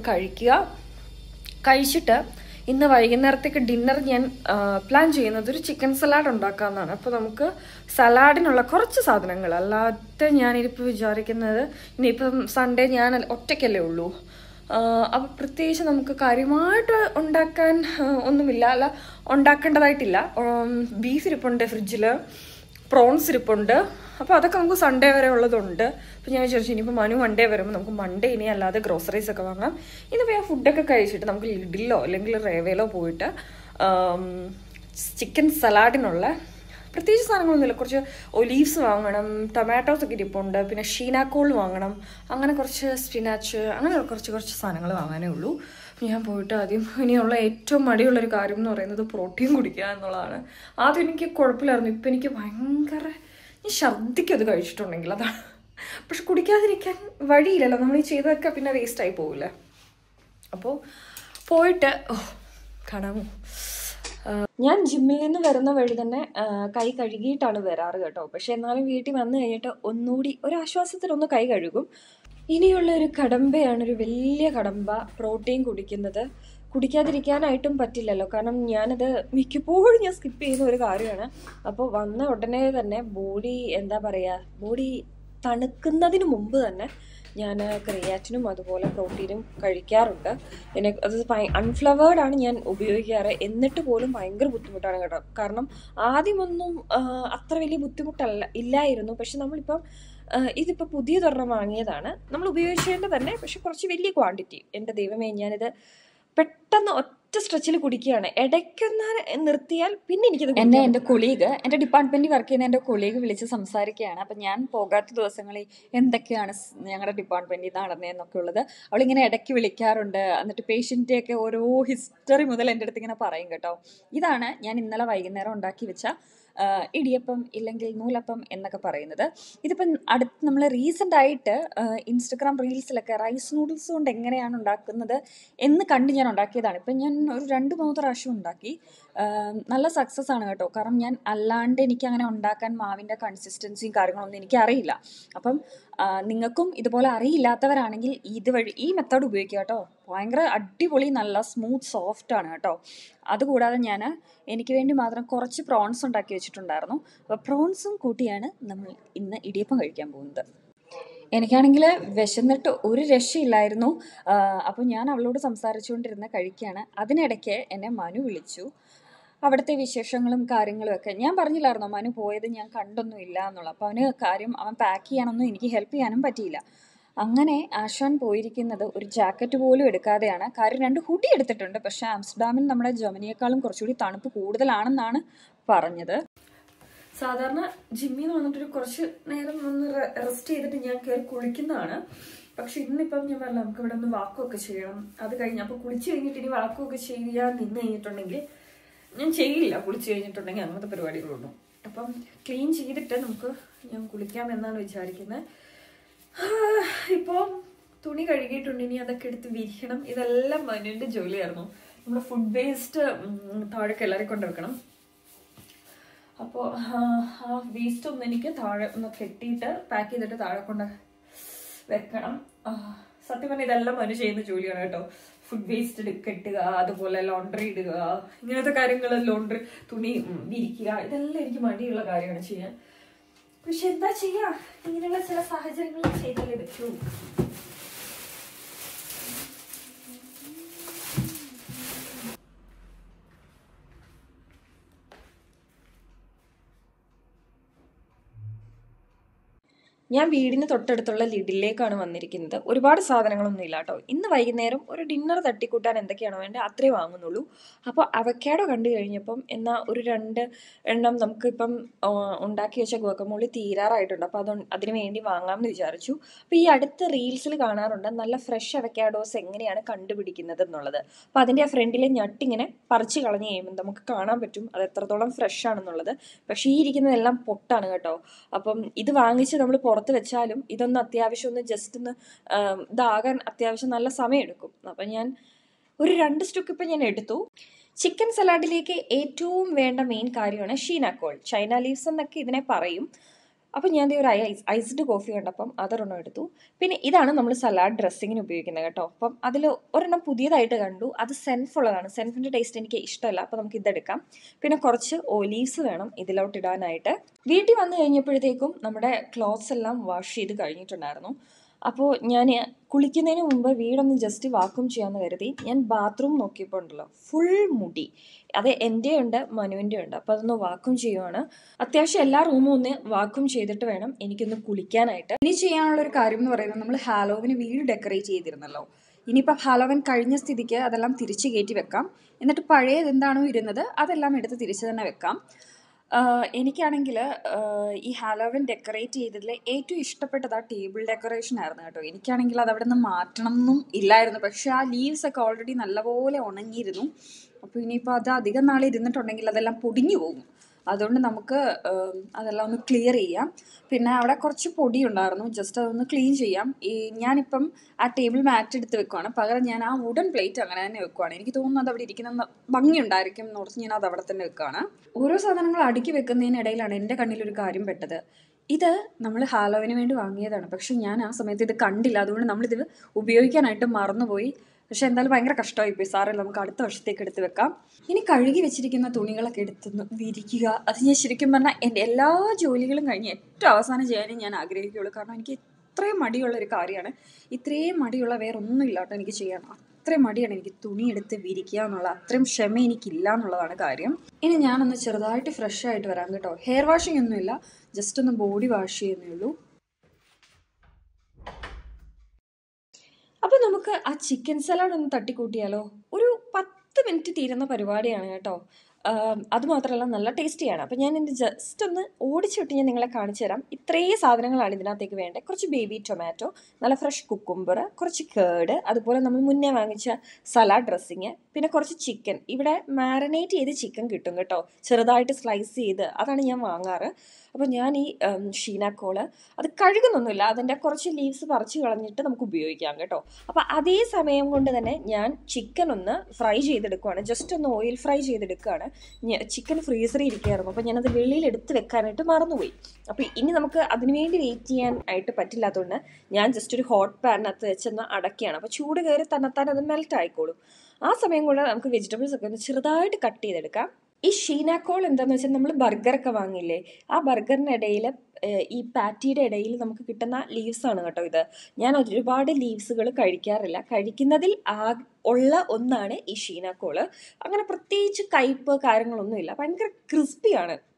കഴിച്ചിട്ട് ഇന്ന് വൈകുന്നേരത്തേക്ക് ഡിന്നർ ഞാൻ പ്ലാൻ ചെയ്യുന്നത് ഒരു ചിക്കൻ സലാഡ് ഉണ്ടാക്കാമെന്നാണ്. അപ്പോൾ നമുക്ക് സലാഡിനുള്ള കുറച്ച് സാധനങ്ങൾ, അല്ലാതെ ഞാനിപ്പോൾ വിചാരിക്കുന്നത് ഇനിയിപ്പം സൺഡേ ഞാൻ ഒറ്റയ്ക്കല്ലേ ഉള്ളൂ. അപ്പോൾ പ്രത്യേകിച്ച് നമുക്ക് കാര്യമായിട്ട് ഉണ്ടാക്കാൻ ഒന്നുമില്ല, ഉണ്ടാക്കേണ്ടതായിട്ടില്ല. ബീഫ് ഇരിപ്പുണ്ട് ഫ്രിഡ്ജിൽ, പ്രോൺസ് ഇരിപ്പുണ്ട്. അപ്പോൾ അതൊക്കെ നമുക്ക് സൺഡേ വരെ ഉള്ളതുണ്ട്. അപ്പോൾ ഞാൻ വിചാരിച്ചു ഇനിയിപ്പോൾ മനു മൺഡേ വരുമ്പോൾ നമുക്ക് മൺഡേ ഇനി അല്ലാതെ ഗ്രോസറീസ് ഒക്കെ വാങ്ങാം. ഇതിപ്പോൾ ഞാൻ ഫുഡൊക്കെ കഴിച്ചിട്ട് നമുക്ക് ലിഡിലോ അല്ലെങ്കിൽ റേവയിലോ പോയിട്ട് ചിക്കൻ സലാഡിനുള്ള പ്രത്യേകിച്ച് സാധനങ്ങളൊന്നുമില്ല. കുറച്ച് ഒലീവ്സ് വാങ്ങണം, ടൊമാറ്റോസ് ഒക്കെ ഇരിപ്പുണ്ട്, പിന്നെ ഷീനാക്കോൾ വാങ്ങണം, അങ്ങനെ കുറച്ച് സ്പിനാച്ച്, അങ്ങനെ കുറച്ച് സാധനങ്ങൾ വാങ്ങാനേ ഉള്ളൂ. ഞാൻ പോയിട്ട് ആദ്യം ഇനിയുള്ള ഏറ്റവും മടിയുള്ളൊരു കാര്യം എന്ന് പറയുന്നത് പ്രോട്ടീൻ കുടിക്കുക എന്നുള്ളതാണ്. ആദ്യം എനിക്ക് കുഴപ്പമില്ലായിരുന്നു, ഇപ്പം എനിക്ക് ഭയങ്കര ഞാൻ ഛർദ്ദിക്കും അത് കഴിച്ചിട്ടുണ്ടെങ്കിൽ, അതാണ്. പക്ഷെ കുടിക്കാതിരിക്കാൻ വഴിയില്ലല്ലോ, നമ്മൾ ഈ ചെയ്തതൊക്കെ പിന്നെ വേസ്റ്റായി പോവില്ല. അപ്പോൾ പോയിട്ട് കാണാമോ. ഞാൻ ജിമ്മിൽ നിന്ന് വരുന്ന വഴി തന്നെ കൈ കഴുകിയിട്ടാണ് വരാറ് കേട്ടോ. പക്ഷെ എന്നാലും വീട്ടിൽ വന്നു കഴിഞ്ഞിട്ട് ഒന്നുകൂടി ഒരു ആശ്വാസത്തിലൊന്ന് കൈ കഴുകും. ഇനിയുള്ള ഒരു കടമ്പയാണ്, ഒരു വലിയ കടമ്പ, പ്രോട്ടീൻ കുടിക്കുന്നത്. കുടിക്കാതിരിക്കാനായിട്ടും പറ്റില്ലല്ലോ, കാരണം ഞാനത് മിക്കപ്പോഴും ഞാൻ സ്കിപ്പ് ചെയ്യുന്ന ഒരു കാര്യമാണ്. അപ്പോൾ വന്ന ഉടനെ തന്നെ ബോഡി തണുക്കുന്നതിന് മുമ്പ് തന്നെ ഞാൻ ക്രിയാറ്റിനും അതുപോലെ പ്രോട്ടീനും കഴിക്കാറുണ്ട്. പിന്നെ അത് അൺഫ്ലവേർഡാണ് ഞാൻ ഉപയോഗിക്കാറ്. എന്നിട്ട് പോലും ഭയങ്കര ബുദ്ധിമുട്ടാണ് കേട്ടോ. കാരണം ആദ്യമൊന്നും അത്ര വലിയ ഇല്ലായിരുന്നു. പക്ഷെ നമ്മളിപ്പം ഇതിപ്പോൾ പുതിയതൊരെണ്ണം വാങ്ങിയതാണ്, നമ്മൾ ഉപയോഗിച്ചതിൻ്റെ തന്നെ, പക്ഷെ കുറച്ച് വലിയ ക്വാണ്ടിറ്റി. എൻ്റെ ദൈവമേ, ഞാനിത് പെട്ടെന്ന് ഒറ്റ സ്ട്രെച്ചിൽ കുടിക്കുകയാണ്. ഇടയ്ക്കൊന്ന് നിർത്തിയാൽ പിന്നെ എനിക്കത് എൻ്റെ കൊളീഗ്, എൻ്റെ ഡിപ്പാർട്ട്മെൻറ്റിൽ വർക്ക് ചെയ്യുന്ന എൻ്റെ കൊളീഗ് വിളിച്ച് സംസാരിക്കുകയാണ്. അപ്പം ഞാൻ പോകാത്ത ദിവസങ്ങളിൽ എന്തൊക്കെയാണ് ഞങ്ങളുടെ ഡിപ്പാർട്ട്മെൻറ്റിൽ നടന്നതെന്നൊക്കെ ഉള്ളത് അവളിങ്ങനെ ഇടയ്ക്ക് വിളിക്കാറുണ്ട്. എന്നിട്ട് പേഷ്യൻ്റെയൊക്കെ ഓരോ ഹിസ്റ്ററി മുതൽ എൻ്റെ അടുത്ത് ഇങ്ങനെ പറയും കേട്ടോ. ഇതാണ് ഞാൻ ഇന്നലെ വൈകുന്നേരം ഉണ്ടാക്കി വെച്ച ഇടിയപ്പം ഇല്ലെങ്കിൽ നൂലപ്പം എന്നൊക്കെ പറയുന്നത്. ഇതിപ്പം നമ്മൾ റീസെൻ്റ് ആയിട്ട് ഇൻസ്റ്റഗ്രാം റീൽസിലൊക്കെ റൈസ് നൂഡിൽസ് കൊണ്ട് എങ്ങനെയാണ് ഉണ്ടാക്കുന്നത് എന്ന് കണ്ട് ഞാൻ ഉണ്ടാക്കിയതാണ്. ഇപ്പം ഞാൻ ഒരു 2-3 പ്രാവശ്യം ഉണ്ടാക്കി. നല്ല സക്സസ് ആണ് കേട്ടോ. കാരണം ഞാൻ അല്ലാണ്ട് എനിക്ക് അങ്ങനെ ഉണ്ടാക്കാൻ മാവിൻ്റെ കൺസിസ്റ്റൻസിയും കാര്യങ്ങളൊന്നും എനിക്കറിയില്ല. അപ്പം നിങ്ങൾക്കും ഇതുപോലെ അറിയില്ലാത്തവരാണെങ്കിൽ ഈ മെത്തേഡ് ഉപയോഗിക്കുക കേട്ടോ. ഭയങ്കര അടിപൊളി, നല്ല സ്മൂത്ത് സോഫ്റ്റാണ് കേട്ടോ. അതുകൂടാതെ ഞാൻ എനിക്ക് വേണ്ടി മാത്രം കുറച്ച് പ്രോൺസ് ഉണ്ടാക്കി വെച്ചിട്ടുണ്ടായിരുന്നു. അപ്പോൾ പ്രോൺസും കൂട്ടിയാണ് നമ്മൾ ഇന്ന് ഇടിയപ്പം കഴിക്കാൻ പോകുന്നത്. എനിക്കാണെങ്കിൽ വിശന്നിട്ട് ഒരു രക്ഷയില്ലായിരുന്നു. അപ്പോൾ ഞാൻ അവളോട് സംസാരിച്ചുകൊണ്ടിരുന്ന് കഴിക്കുകയാണ്. അതിനിടയ്ക്ക് എന്നെ മനു വിളിച്ചു. അവിടുത്തെ വിശേഷങ്ങളും കാര്യങ്ങളും ഒക്കെ ഞാൻ പറഞ്ഞില്ലായിരുന്നോ, മനു പോയത് ഞാൻ കണ്ടൊന്നും ഇല്ല എന്നുള്ളത്. അപ്പോൾ അവൻ പാക്ക് ചെയ്യാനൊന്നും എനിക്ക് ഹെൽപ്പ് ചെയ്യാനും പറ്റിയില്ല. അങ്ങനെ ആശാൻ പോയിരിക്കുന്നത് ഒരു ജാക്കറ്റ് പോലും എടുക്കാതെയാണ്. കാര്യം 2 ഹുഡി എടുത്തിട്ടുണ്ട്. പക്ഷേ ആംസ്റ്റർഡാമിൽ നമ്മുടെ ജർമ്മനിയേക്കാളും കുറച്ചുകൂടി തണുപ്പ് കൂടുതലാണെന്നാണ് പറഞ്ഞത്. സാധാരണ ജിമ്മിൽ നിന്ന് വന്നിട്ടൊരു കുറച്ച് നേരം ഒന്ന് റെസ്റ്റ് ചെയ്തിട്ട് ഞാൻ കയറി കുളിക്കുന്നതാണ്. പക്ഷെ ഇന്നിപ്പം ഞാൻ പറഞ്ഞ നമുക്ക് ഇവിടെ ഒന്ന് വാക്കുമൊക്കെ ചെയ്യണം. അത് കഴിഞ്ഞ് അപ്പോൾ കുളിച്ച് കഴിഞ്ഞിട്ട് ഇനി വാക്കുമൊക്കെ ചെയ്യാൻ നിന്ന് കഴിഞ്ഞിട്ടുണ്ടെങ്കിൽ ഞാൻ ചെയ്യില്ല. കുളിച്ച് കഴിഞ്ഞിട്ടുണ്ടെങ്കിൽ അങ്ങനത്തെ പരിപാടികളുള്ളൂ. അപ്പം ക്ലീൻ ചെയ്തിട്ട് ഞാൻ കുളിക്കാം എന്നാണ് വിചാരിക്കുന്നത്. ഇപ്പോൾ തുണി കഴുകിയിട്ടുണ്ട്, ഇനി അതൊക്കെ എടുത്ത് വിരിക്കണം. ഇതെല്ലാം മനുവിൻ്റെ ജോലിയായിരുന്നു. നമ്മുടെ ഫുഡ് വേസ്റ്റ് താഴെ കിളറി കൊണ്ട് വെക്കണം. അപ്പോൾ ആ വേസ്റ്റ് ഒന്ന് എനിക്ക് താഴെ ഒന്ന് കെട്ടിയിട്ട് പാക്ക് ചെയ്തിട്ട് താഴെ കൊണ്ട് വെക്കണം. സത്യം പറഞ്ഞാൽ ഇതെല്ലാം മനു ചെയ്യുന്ന ജോലിയാണ് കേട്ടോ. ഫുഡ് വേസ്റ്റ് കെട്ടുക, അതുപോലെ ലോണ്ടറി ഇടുക, ഇങ്ങനത്തെ കാര്യങ്ങൾ, ലോണ്ടറി തുണി വിരിക്കുക, ഇതെല്ലാം എനിക്ക് മടിയുള്ള കാര്യമാണ് ചെയ്യാൻ. പക്ഷെ എന്താ ചെയ്യാ, ഇങ്ങനെയുള്ള ചില സാഹചര്യങ്ങൾ ചെയ്താലേ പറ്റൂ. ഞാൻ വീടിന് തൊട്ടടുത്തുള്ള ലിഡിലേക്കാണ് വന്നിരിക്കുന്നത്. ഒരുപാട് സാധനങ്ങളൊന്നും ഇല്ല കേട്ടോ. ഇന്ന് വൈകുന്നേരം ഒരു ഡിന്നർ തട്ടിക്കൂട്ടാൻ എന്തൊക്കെയാണോ വേണ്ടത് അത്രേ വാങ്ങുന്നുള്ളൂ. അപ്പോൾ അവക്കാഡോ കണ്ടു കഴിഞ്ഞപ്പം എന്നാൽ ഒരു 2 എണ്ണം നമുക്കിപ്പം ഉണ്ടാക്കി വെച്ച ഗുവാക്കമോളി തീരാറായിട്ടുണ്ട്. അപ്പോൾ അതിന് വേണ്ടി വാങ്ങാമെന്ന് വിചാരിച്ചു. അപ്പോൾ ഈ അടുത്ത റീൽസിൽ കാണാറുണ്ട് നല്ല ഫ്രഷ് അവക്കാഡോസ് എങ്ങനെയാണ് കണ്ടുപിടിക്കുന്നത് എന്നുള്ളത്. അപ്പോൾ അതിൻ്റെ ആ ഫ്രണ്ടിലെ ഞട്ടിങ്ങനെ പറിച്ച് കളഞ്ഞ് കഴിയുമ്പോൾ നമുക്ക് കാണാൻ പറ്റും അത് എത്രത്തോളം ഫ്രഷ് ആണെന്നുള്ളത്. പക്ഷേ ഈ ഇരിക്കുന്നതെല്ലാം പൊട്ടാണ് കേട്ടോ. അപ്പം ഇത് വാങ്ങിച്ച് നമ്മൾ പുറത്ത് വെച്ചാലും ഇതൊന്ന് അത്യാവശ്യം ഒന്ന് ജസ്റ്റ് ഒന്ന് ഇതാകാൻ അത്യാവശ്യം നല്ല സമയം എടുക്കും. അപ്പം ഞാൻ ഒരു 2 സ്റ്റുക്ക് ഇപ്പം ഞാൻ എടുത്തു. ചിക്കൻ സലാഡിലേക്ക് ഏറ്റവും വേണ്ട മെയിൻ കാര്യമാണ് ഷീനാക്കോൾ, ചൈന ലീവ്സ് എന്നൊക്കെ ഇതിനെ പറയും. അപ്പം ഞാൻ ഒരു ഐസ്ഡ് കോഫി കണ്ടപ്പം അതൊരെണ്ണം എടുത്തു. പിന്നെ ഇതാണ് നമ്മൾ സലാഡ് ഡ്രസ്സിങ്ങിന് ഉപയോഗിക്കുന്നത് കേട്ടോ. അപ്പം അതിൽ ഒരെണ്ണം പുതിയതായിട്ട് കണ്ടു, അത് സെൻഫുള്ളതാണ്. സെൻഫിൻ്റെ ടേസ്റ്റ് എനിക്ക് ഇഷ്ടമല്ല, അപ്പോൾ നമുക്ക് ഇതെടുക്കാം. പിന്നെ കുറച്ച് ഒലീവ്സ് വേണം ഇതിലോട്ട് ഇടാനായിട്ട്. വീട്ടിൽ വന്നു കഴിഞ്ഞപ്പോഴത്തേക്കും നമ്മുടെ ക്ലോത്ത്സ് എല്ലാം വാഷ് ചെയ്ത് കഴിഞ്ഞിട്ടുണ്ടായിരുന്നു. അപ്പോൾ ഞാൻ കുളിക്കുന്നതിന് മുമ്പ് വീടൊന്ന് ജസ്റ്റ് വാക്യൂം ചെയ്യാമെന്ന് കരുതി ഞാൻ ബാത്റൂം നോക്കിയപ്പോൾ ഉണ്ടല്ലോ ഫുൾ മുടി. അത് എൻ്റെ ഉണ്ട് മനുവിൻ്റെ ഉണ്ട്. അപ്പോൾ അതൊന്ന് വാക്യൂം ചെയ്യുവാണ്. അത്യാവശ്യം എല്ലാ റൂമും ഒന്ന് വാക്യൂം ചെയ്തിട്ട് വേണം എനിക്കൊന്ന് കുളിക്കാനായിട്ട്. ഇനി ചെയ്യാനുള്ളൊരു കാര്യം എന്ന് പറയുന്നത്, നമ്മൾ ഹാലോവിന് വീട് ഡെക്കറേറ്റ് ചെയ്തിരുന്നല്ലോ. ഇനിയിപ്പോൾ ഹാലോവൻ കഴിഞ്ഞ സ്ഥിതിക്ക് അതെല്ലാം തിരിച്ച് കയറ്റി വെക്കാം. എന്നിട്ട് പഴയത് എന്താണോ ഇരുന്നത് അതെല്ലാം എടുത്ത് തിരിച്ച് തന്നെ വെക്കാം. എനിക്കാണെങ്കിൽ ഈ ഹാലോവിൻ ഡെക്കറേറ്റ് ചെയ്തതിൽ ഏറ്റവും ഇഷ്ടപ്പെട്ടത് ആ ടേബിൾ ഡെക്കറേഷൻ ആയിരുന്നു കേട്ടോ. എനിക്കാണെങ്കിൽ അത് അവിടെ നിന്ന് മാറ്റണം എന്നും ഇല്ലായിരുന്നു. പക്ഷേ ആ ലീവ്സ് ഒക്കെ ഓൾറെഡി നല്ലപോലെ ഉണങ്ങിയിരുന്നു. അപ്പോൾ ഇനിയിപ്പോൾ അത് അധികം നാൾ ഇരുന്നിട്ടുണ്ടെങ്കിൽ അതെല്ലാം പൊടിഞ്ഞു പോകും. അതുകൊണ്ട് നമുക്ക് അതെല്ലാം ഒന്ന് ക്ലിയർ ചെയ്യാം. പിന്നെ അവിടെ കുറച്ച് പൊടി ഉണ്ടായിരുന്നു, ജസ്റ്റ് അതൊന്ന് ക്ലീൻ ചെയ്യാം. ഞാനിപ്പം ആ ടേബിൾ മാറ്റ് എടുത്ത് വെക്കുവാണ്. പകരം ഞാൻ ആ വുഡൻ പ്ലേറ്റ് അങ്ങനെ തന്നെ വെക്കുവാണ്. എനിക്ക് തോന്നുന്നു അത് അവിടെ ഇരിക്കുന്ന ഭംഗിയുണ്ടായിരിക്കും എന്ന് ഓർത്ത് ഞാൻ അത് അവിടെ തന്നെ വെക്കുകയാണ്. ഓരോ സാധനങ്ങൾ അടുക്കി വെക്കുന്നതിനിടയിലാണ് എൻ്റെ കണ്ണിലൊരു കാര്യം പെട്ടത്. ഇത് നമ്മൾ ഹാലോവിന് വേണ്ടി വാങ്ങിയതാണ്, പക്ഷെ ഞാൻ ആ സമയത്ത് ഇത് കണ്ടില്ല. അതുകൊണ്ട് നമ്മളിത് ഉപയോഗിക്കാനായിട്ട് മറന്നുപോയി. പക്ഷെ എന്തായാലും ഭയങ്കര കഷ്ടമായിപ്പോയി. സാറില്ല, നമുക്ക് അടുത്ത വർഷത്തേക്ക് എടുത്ത് വെക്കാം. ഇനി കഴുകി വെച്ചിരിക്കുന്ന തുണികളൊക്കെ എടുത്തൊന്ന് വിരിക്കുക. അത് ഞാൻ ശരിക്കും പറഞ്ഞാൽ എൻ്റെ എല്ലാ ജോലികളും കഴിഞ്ഞ് ഏറ്റവും അവസാനം ചെയ്യാനും ഞാൻ ആഗ്രഹിക്കുകയുള്ളൂ. കാരണം എനിക്ക് ഇത്രയും മടിയുള്ളൊരു കാര്യമാണ്. ഇത്രയും മടിയുള്ള വേറെ ഒന്നും ഇല്ലാട്ടോ എനിക്ക് ചെയ്യാൻ. അത്രയും മടിയാണ് എനിക്ക് തുണി എടുത്ത് വിരിക്കുക എന്നുള്ള. അത്രയും ക്ഷമ എനിക്കില്ല എന്നുള്ളതാണ് കാര്യം. ഇനി ഞാനൊന്ന് ചെറുതായിട്ട് ഫ്രഷ് ആയിട്ട് വരാം കേട്ടോ. ഹെയർ വാഷിംഗ് ഒന്നുമില്ല, ജസ്റ്റ് ഒന്ന് ബോഡി വാഷ് ചെയ്യുന്നേ ഉള്ളൂ. അപ്പോൾ നമുക്ക് ആ ചിക്കൻ സലാഡ് ഒന്ന് തട്ടിക്കൂട്ടിയാലോ. ഒരു 10 മിനിറ്റ് തീരുന്ന പരിപാടിയാണ് കേട്ടോ. അതുമാത്രമല്ല നല്ല ടേസ്റ്റിയാണ്. അപ്പോൾ ഞാൻ എൻ്റെ ജസ്റ്റ് ഒന്ന് ഓടിച്ചിട്ട് ഞാൻ നിങ്ങളെ കാണിച്ചു തരാം. ഇത്രയും സാധനങ്ങളാണ് ഇതിനകത്തേക്ക് വേണ്ടത്. കുറച്ച് ബേബി ടൊമാറ്റോ, നല്ല ഫ്രഷ് കുക്കുംബർ, കുറച്ച് കേർഡ്, അതുപോലെ നമ്മൾ മുന്നേ വാങ്ങിച്ച സലാഡ് ഡ്രസ്സിങ്, പിന്നെ കുറച്ച് ചിക്കൻ. ഇവിടെ മാരിനേറ്റ് ചെയ്ത് ചിക്കൻ കിട്ടും കേട്ടോ, ചെറുതായിട്ട് സ്ലൈസ് ചെയ്ത്. അതാണ് ഞാൻ വാങ്ങാറ്. അപ്പോൾ ഞാൻ ഈ ഷീനാക്കോള് അത് കഴുകുന്നൊന്നുമില്ല, അതിൻ്റെ കുറച്ച് ലീവ്സ് പറിച്ച് കളഞ്ഞിട്ട് നമുക്ക് ഉപയോഗിക്കാം കേട്ടോ. അപ്പോൾ അതേ സമയം കൊണ്ട് തന്നെ ഞാൻ ചിക്കൻ ഒന്ന് ഫ്രൈ ചെയ്തെടുക്കുകയാണ്. ജസ്റ്റ് ഒന്ന് ഓയിൽ ഫ്രൈ ചെയ്തെടുക്കുകയാണ്. ചിക്കൻ ഫ്രീസറിൽ ഇരിക്കുകയായിരുന്നു, അപ്പോൾ ഞാനത് വെളിയിൽ എടുത്ത് വെക്കാനായിട്ട് മറന്നുപോയി. അപ്പോൾ ഇനി നമുക്ക് അതിനുവേണ്ടി വെയിറ്റ് ചെയ്യാൻ ആയിട്ട് പറ്റില്ലാത്തതുകൊണ്ട് ഞാൻ ജസ്റ്റ് ഒരു ഹോട്ട് പാനിനകത്ത് വെച്ചൊന്ന് അടക്കുകയാണ്. അപ്പോൾ ചൂട് കയറി തന്നെത്താൻ അത് മെൽറ്റ് ആയിക്കോളും. ആ സമയം കൊണ്ട് നമുക്ക് വെജിറ്റബിൾസ് ഒക്കെ ഒന്ന് ചെറുതായിട്ട് കട്ട് ചെയ്തെടുക്കാം. ഈ ഷീനാക്കോൾ എന്താണെന്ന് വെച്ചാൽ നമ്മൾ ബർഗറൊക്കെ വാങ്ങില്ലേ, ആ ബർഗറിനിടയിൽ ഈ പാറ്റിയുടെ ഇടയിൽ നമുക്ക് കിട്ടുന്ന ലീവ്സാണ് കേട്ടോ ഇത്. ഞാൻ ഒരുപാട് ലീവ്സുകൾ കഴിക്കാറില്ല. കഴിക്കുന്നതിൽ ഉള്ള ഒന്നാണ് ഈ ഷീനാക്കോള്. അങ്ങനെ പ്രത്യേകിച്ച് കയ്പ്പ് കാര്യങ്ങളൊന്നുമില്ല, ഭയങ്കര ക്രിസ്പിയാണ്.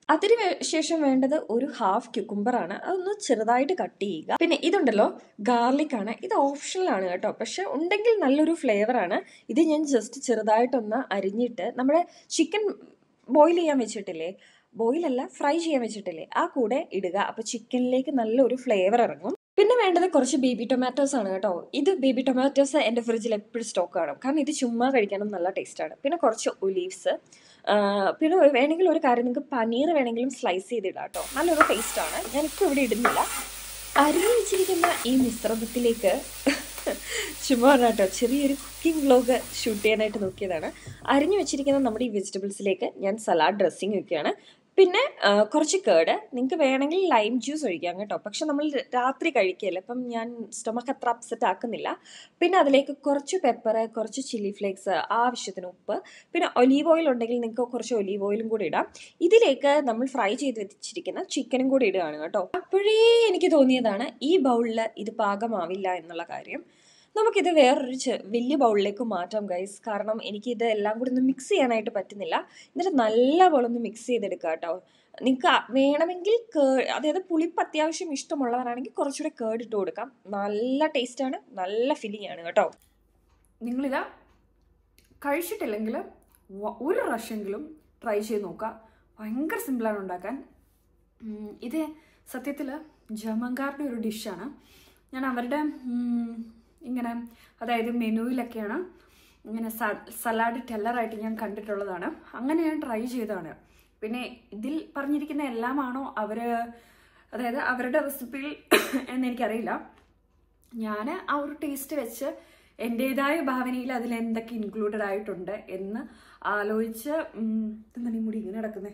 ശേഷം വേണ്ടത് ഒരു ഹാഫ് ക്യുക്കുംബറാണ്. അതൊന്ന് ചെറുതായിട്ട് കട്ട് ചെയ്യുക. പിന്നെ ഇതുണ്ടല്ലോ, ഗാർലിക് ആണ്. ഇത് ഓപ്ഷണൽ ആണ് കേട്ടോ, പക്ഷെ ഉണ്ടെങ്കിൽ നല്ലൊരു ഫ്ലേവറാണ്. ഇത് ഞാൻ ജസ്റ്റ് ചെറുതായിട്ടൊന്ന് അരിഞ്ഞിട്ട് നമ്മുടെ ചിക്കൻ ബോയിൽ ചെയ്യാൻ വെച്ചിട്ടില്ലേ, ബോയിലല്ല ഫ്രൈ ചെയ്യാൻ വെച്ചിട്ടില്ലേ, ആ കൂടെ ഇടുക. അപ്പോൾ ചിക്കനിലേക്ക് നല്ലൊരു ഫ്ലേവർ ഇറങ്ങും. പിന്നെ വേണ്ടത് കുറച്ച് ബേബി ടൊമാറ്റോസ് ആണ് കേട്ടോ. ഇത് ബേബി ടൊമാറ്റോസ് എൻ്റെ ഫ്രിഡ്ജിൽ എപ്പോഴും സ്റ്റോക്ക് കാണും, കാരണം ഇത് ചുമ്മാ കഴിക്കാനും നല്ല ടേസ്റ്റാണ്. പിന്നെ കുറച്ച് ഒലീവ്സ്, പിന്നെ വേണമെങ്കിൽ ഒരു കാര്യം, നിങ്ങൾക്ക് പനീർ വേണമെങ്കിലും സ്ലൈസ് ചെയ്തിടാം കേട്ടോ, നല്ലൊരു ടേസ്റ്റാണ്. ഞാനിപ്പോൾ ഇവിടെ ഇടുന്നില്ല. അരിഞ്ഞു വെച്ചിരിക്കുന്ന ഈ മിശ്രിതത്തിലേക്ക് ചുമ്മാ കേട്ടോ ചെറിയൊരു കുക്കിംഗ് വ്ലോഗ് ഷൂട്ട് ചെയ്യാനായിട്ട് നോക്കിയതാണ്. അരിഞ്ഞു വെച്ചിരിക്കുന്ന നമ്മുടെ ഈ വെജിറ്റബിൾസിലേക്ക് ഞാൻ സലാഡ് ഡ്രസ്സിങ് വെക്കുകയാണ്. പിന്നെ കുറച്ച് കേട്, നിങ്ങൾക്ക് വേണമെങ്കിൽ ലൈം ജ്യൂസ് ഒഴിക്കാം കേട്ടോ, പക്ഷെ നമ്മൾ രാത്രി കഴിക്കുകയല്ലേ, അപ്പം ഞാൻ സ്റ്റൊമക്ക് അത്ര അപ്സെറ്റ് ആക്കുന്നില്ല. പിന്നെ അതിലേക്ക് കുറച്ച് പെപ്പർ, കുറച്ച് ചില്ലി ഫ്ലേക്സ്, ആവശ്യത്തിന് ഉപ്പ്, പിന്നെ ഒലീവ് ഓയിൽ ഉണ്ടെങ്കിൽ നിങ്ങൾക്ക് കുറച്ച് ഒലീവ് ഓയിലും കൂടി ഇടാം. ഇതിലേക്ക് നമ്മൾ ഫ്രൈ ചെയ്ത് വെച്ചിരിക്കുന്ന ചിക്കനും കൂടി ഇടുകയാണ് കേട്ടോ. അപ്പോഴേ എനിക്ക് തോന്നിയതാണ് ഈ ബൗളിൽ ഇത് പാകമാവില്ല എന്നുള്ള കാര്യം. നമുക്കിത് വേറൊരു വലിയ ബൗളിലേക്ക് മാറ്റാം ഗൈസ്, കാരണം എനിക്കിത് എല്ലാം കൂടി ഒന്ന് മിക്സ് ചെയ്യാനായിട്ട് പറ്റുന്നില്ല. എന്നിട്ട് നല്ല പോലെ ഒന്ന് മിക്സ് ചെയ്തെടുക്കുക കേട്ടോ. നിങ്ങൾക്ക് വേണമെങ്കിൽ അതായത് പുളിപ്പ് അത്യാവശ്യം ഇഷ്ടമുള്ളവരാണെങ്കിൽ കുറച്ചുകൂടെ കേട് ഇട്ട് കൊടുക്കാം. നല്ല ടേസ്റ്റാണ്, നല്ല ഫീലിംഗ് ആണ് കേട്ടോ. നിങ്ങളിത് കഴിച്ചിട്ടില്ലെങ്കിൽ ഒരു പ്രാവശ്യമെങ്കിലും ട്രൈ ചെയ്ത് നോക്കുക. ഭയങ്കര സിമ്പിളാണ് ഉണ്ടാക്കാൻ. ഇത് സത്യത്തിൽ ജർമ്മൻകാരുടെ ഒരു ഡിഷാണ്. ഞാൻ അവരുടെ ഇങ്ങനെ, അതായത് മെനുവിലൊക്കെയാണ് ഇങ്ങനെ സലാഡ് ടെല്ലറായിട്ട് ഞാൻ കണ്ടിട്ടുള്ളതാണ്. അങ്ങനെ ഞാൻ ട്രൈ ചെയ്തതാണ്. പിന്നെ ഇതിൽ പറഞ്ഞിരിക്കുന്ന എല്ലാമാണോ അതായത് അവരുടെ റെസിപ്പിയിൽ എന്നെനിക്കറിയില്ല. ഞാൻ ആ ഒരു ടേസ്റ്റ് വെച്ച് എൻ്റേതായ ഭാവനയിൽ അതിൽ എന്തൊക്കെ ഇൻക്ലൂഡഡ് ആയിട്ടുണ്ട് എന്ന് ആലോചിച്ച്, എന്താണ് ഈ മുടി ഇങ്ങനെ കിടക്കുന്നത്,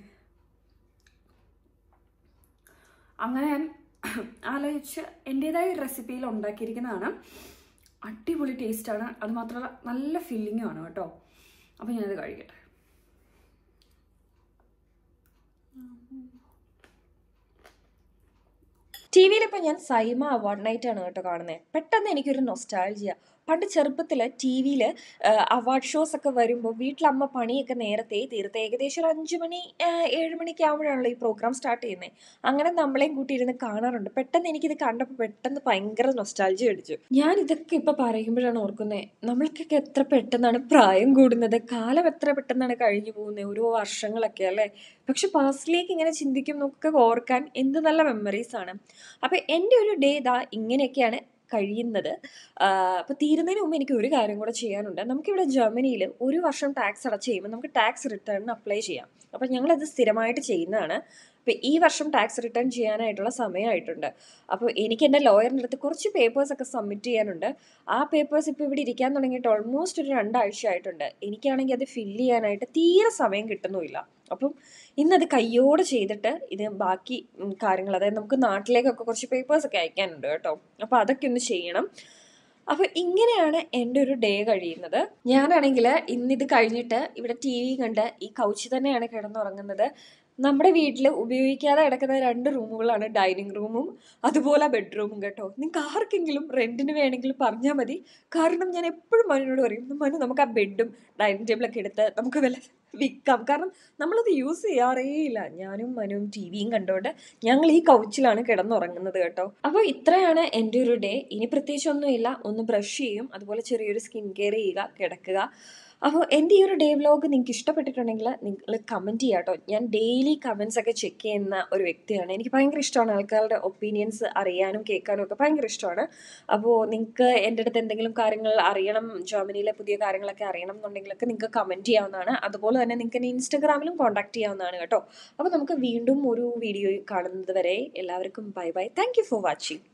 അങ്ങനെ ഞാൻ ആലോചിച്ച് എൻ്റേതായ റെസിപ്പിയിൽ ഉണ്ടാക്കിയിരിക്കുന്നതാണ്. അടിപൊളി ടേസ്റ്റാണ്, അതുമാത്രമല്ല നല്ല ഫില്ലിങ്ങും ആണ് കേട്ടോ. അപ്പോൾ ഞാനത് കഴിക്കട്ടെ. ടി വിയിലിപ്പോൾ ഞാൻ സൈമ അവാർഡ് നൈറ്റ് ആണ് കേട്ടോ കാണുന്നത്. പെട്ടെന്ന് എനിക്കൊരു നൊസ്റ്റാൾജിയ. പണ്ട് ചെറുപ്പത്തിൽ ടി വിയിൽ അവാർഡ് ഷോസ് ഒക്കെ വരുമ്പോൾ വീട്ടിലമ്മ പണിയൊക്കെ നേരത്തെ തീർത്ത് ഏകദേശം ഒരു 5 മണി 7 മണിക്ക് ആകുമ്പോഴാണല്ലോ ഈ പ്രോഗ്രാം സ്റ്റാർട്ട് ചെയ്യുന്നത്. അങ്ങനെ നമ്മളെയും കൂട്ടിയിരുന്ന് കാണാറുണ്ട്. പെട്ടെന്ന് എനിക്കിത് കണ്ടപ്പോൾ പെട്ടെന്ന് ഭയങ്കര നൊസ്റ്റാൾജി അടിച്ചു. ഞാൻ ഇതൊക്കെ ഇപ്പോൾ പറയുമ്പോഴാണ് ഓർക്കുന്നത്, നമ്മൾക്കൊക്കെ എത്ര പെട്ടെന്നാണ് പ്രായം കൂടുന്നത്, കാലം എത്ര പെട്ടെന്നാണ് കഴിഞ്ഞു പോകുന്നത്, ഓരോ വർഷങ്ങളൊക്കെ അല്ലേ. പക്ഷെ പാസ്റ്റിലേക്ക് ഇങ്ങനെ ചിന്തിക്കുമ്പോഴൊക്കെ ഓർക്കാൻ എന്ത് നല്ല മെമ്മറീസ് ആണ്. അപ്പോൾ എൻ്റെ ഒരു ഡേ ഇതാ ഇങ്ങനെയൊക്കെയാണ് കഴിയുന്നത്. അപ്പോൾ തീരുന്നതിന് മുമ്പ് എനിക്ക് ഒരു കാര്യം കൂടെ ചെയ്യാനുണ്ട്. നമുക്കിവിടെ ജർമ്മനിയിൽ 1 വർഷം ടാക്സ് അടച്ച് കഴിയുമ്പോൾ നമുക്ക് ടാക്സ് റിട്ടേണിന് അപ്ലൈ ചെയ്യാം. അപ്പോൾ ഞങ്ങളത് സ്ഥിരമായിട്ട് ചെയ്യുന്നതാണ്. അപ്പോൾ ഈ വർഷം ടാക്സ് റിട്ടേൺ ചെയ്യാനായിട്ടുള്ള സമയമായിട്ടുണ്ട്. അപ്പോൾ എനിക്ക് എൻ്റെ ലോയറിൻ്റെ അടുത്ത് കുറച്ച് പേപ്പേഴ്സൊക്കെ സബ്മിറ്റ് ചെയ്യാനുണ്ട്. ആ പേപ്പേഴ്സ് ഇപ്പോൾ ഇവിടെ ഇരിക്കാൻ തുടങ്ങിയിട്ട് ഓൾമോസ്റ്റ് ഒരു 2 ആഴ്ച ആയിട്ടുണ്ട്. എനിക്കാണെങ്കിൽ അത് ഫില്ല് ചെയ്യാനായിട്ട് തീരെ സമയം കിട്ടുന്നുമില്ല. അപ്പം ഇന്നത് കയ്യോടെ ചെയ്തിട്ട് ഇത് ബാക്കി കാര്യങ്ങൾ, അതായത് നമുക്ക് നാട്ടിലേക്കൊക്കെ കുറച്ച് പേപ്പേഴ്സൊക്കെ അയക്കാനുണ്ട് കേട്ടോ. അപ്പോൾ അതൊക്കെ ഒന്ന് ചെയ്യണം. അപ്പോൾ ഇങ്ങനെയാണ് എൻ്റെ ഒരു ഡേ കഴിയുന്നത്. ഞാനാണെങ്കിൽ ഇന്നിത് കഴിഞ്ഞിട്ട് ഇവിടെ ടി വി കണ്ട് ഈ കൗച്ചിൽ തന്നെയാണ് കിടന്നുറങ്ങുന്നത്. നമ്മുടെ വീട്ടിൽ ഉപയോഗിക്കാതെ കിടക്കുന്ന 2 റൂമുകളാണ് ഡൈനിങ് റൂമും അതുപോലെ ബെഡ്റൂമും കേട്ടോ. നിങ്ങൾക്ക് ആർക്കെങ്കിലും റെൻറ്റിന് വേണമെങ്കിലും പറഞ്ഞാൽ മതി. കാരണം ഞാൻ എപ്പോഴും മനുവിനോട് പറയും, മനു നമുക്ക് ആ ബെഡും ഡൈനിങ് ടേബിളൊക്കെ എടുത്ത് നമുക്ക് വല്ല വിൽക്കാം. കാരണം നമ്മളത് യൂസ് ചെയ്യാറേ ഇല്ല. ഞാനും മനുവും ടി വിയും കണ്ടുകൊണ്ട് ഞങ്ങൾ ഈ കൗച്ചിലാണ് കിടന്നുറങ്ങുന്നത് കേട്ടോ. അപ്പോൾ ഇത്രയാണ് എൻ്റെ ഒരു ഡേ. ഇനി പ്രത്യേകിച്ചൊന്നുമില്ല. ഒന്ന് ബ്രഷ് ചെയ്യും, അതുപോലെ ചെറിയൊരു സ്കിൻ കെയർ ചെയ്യുക, കിടക്കുക. അപ്പോൾ എൻ്റെ ഈ ഒരു ഡേ വ്ലോഗ് നിങ്ങൾക്ക് ഇഷ്ടപ്പെട്ടിട്ടുണ്ടെങ്കിൽ നിങ്ങൾ കമൻറ്റ് ചെയ്യുക കേട്ടോ. ഞാൻ ഡെയിലി കമൻസ് ഒക്കെ ചെക്ക് ചെയ്യുന്ന ഒരു വ്യക്തിയാണ്. എനിക്ക് ഭയങ്കര ഇഷ്ടമാണ് ആൾക്കാരുടെ ഒപ്പീനിയൻസ് അറിയാനും കേൾക്കാനും ഒക്കെ ഭയങ്കര ഇഷ്ടമാണ്. അപ്പോൾ നിങ്ങൾക്ക് എൻ്റെ അടുത്ത് എന്തെങ്കിലും കാര്യങ്ങൾ അറിയണം, ജർമ്മനിയിലെ പുതിയ കാര്യങ്ങളൊക്കെ അറിയണം എന്നുണ്ടെങ്കിലൊക്കെ നിങ്ങൾക്ക് കമൻറ്റ് ചെയ്യാവുന്നതാണ്. അതുപോലെ തന്നെ നിങ്ങൾക്ക് എന്നെ ഇൻസ്റ്റഗ്രാമിലും കോൺടാക്ട് ചെയ്യാവുന്നതാണ് കേട്ടോ. അപ്പോൾ നമുക്ക് വീണ്ടും ഒരു വീഡിയോ കാണുന്നത് വരെ എല്ലാവർക്കും bye bye. Thank you for watching.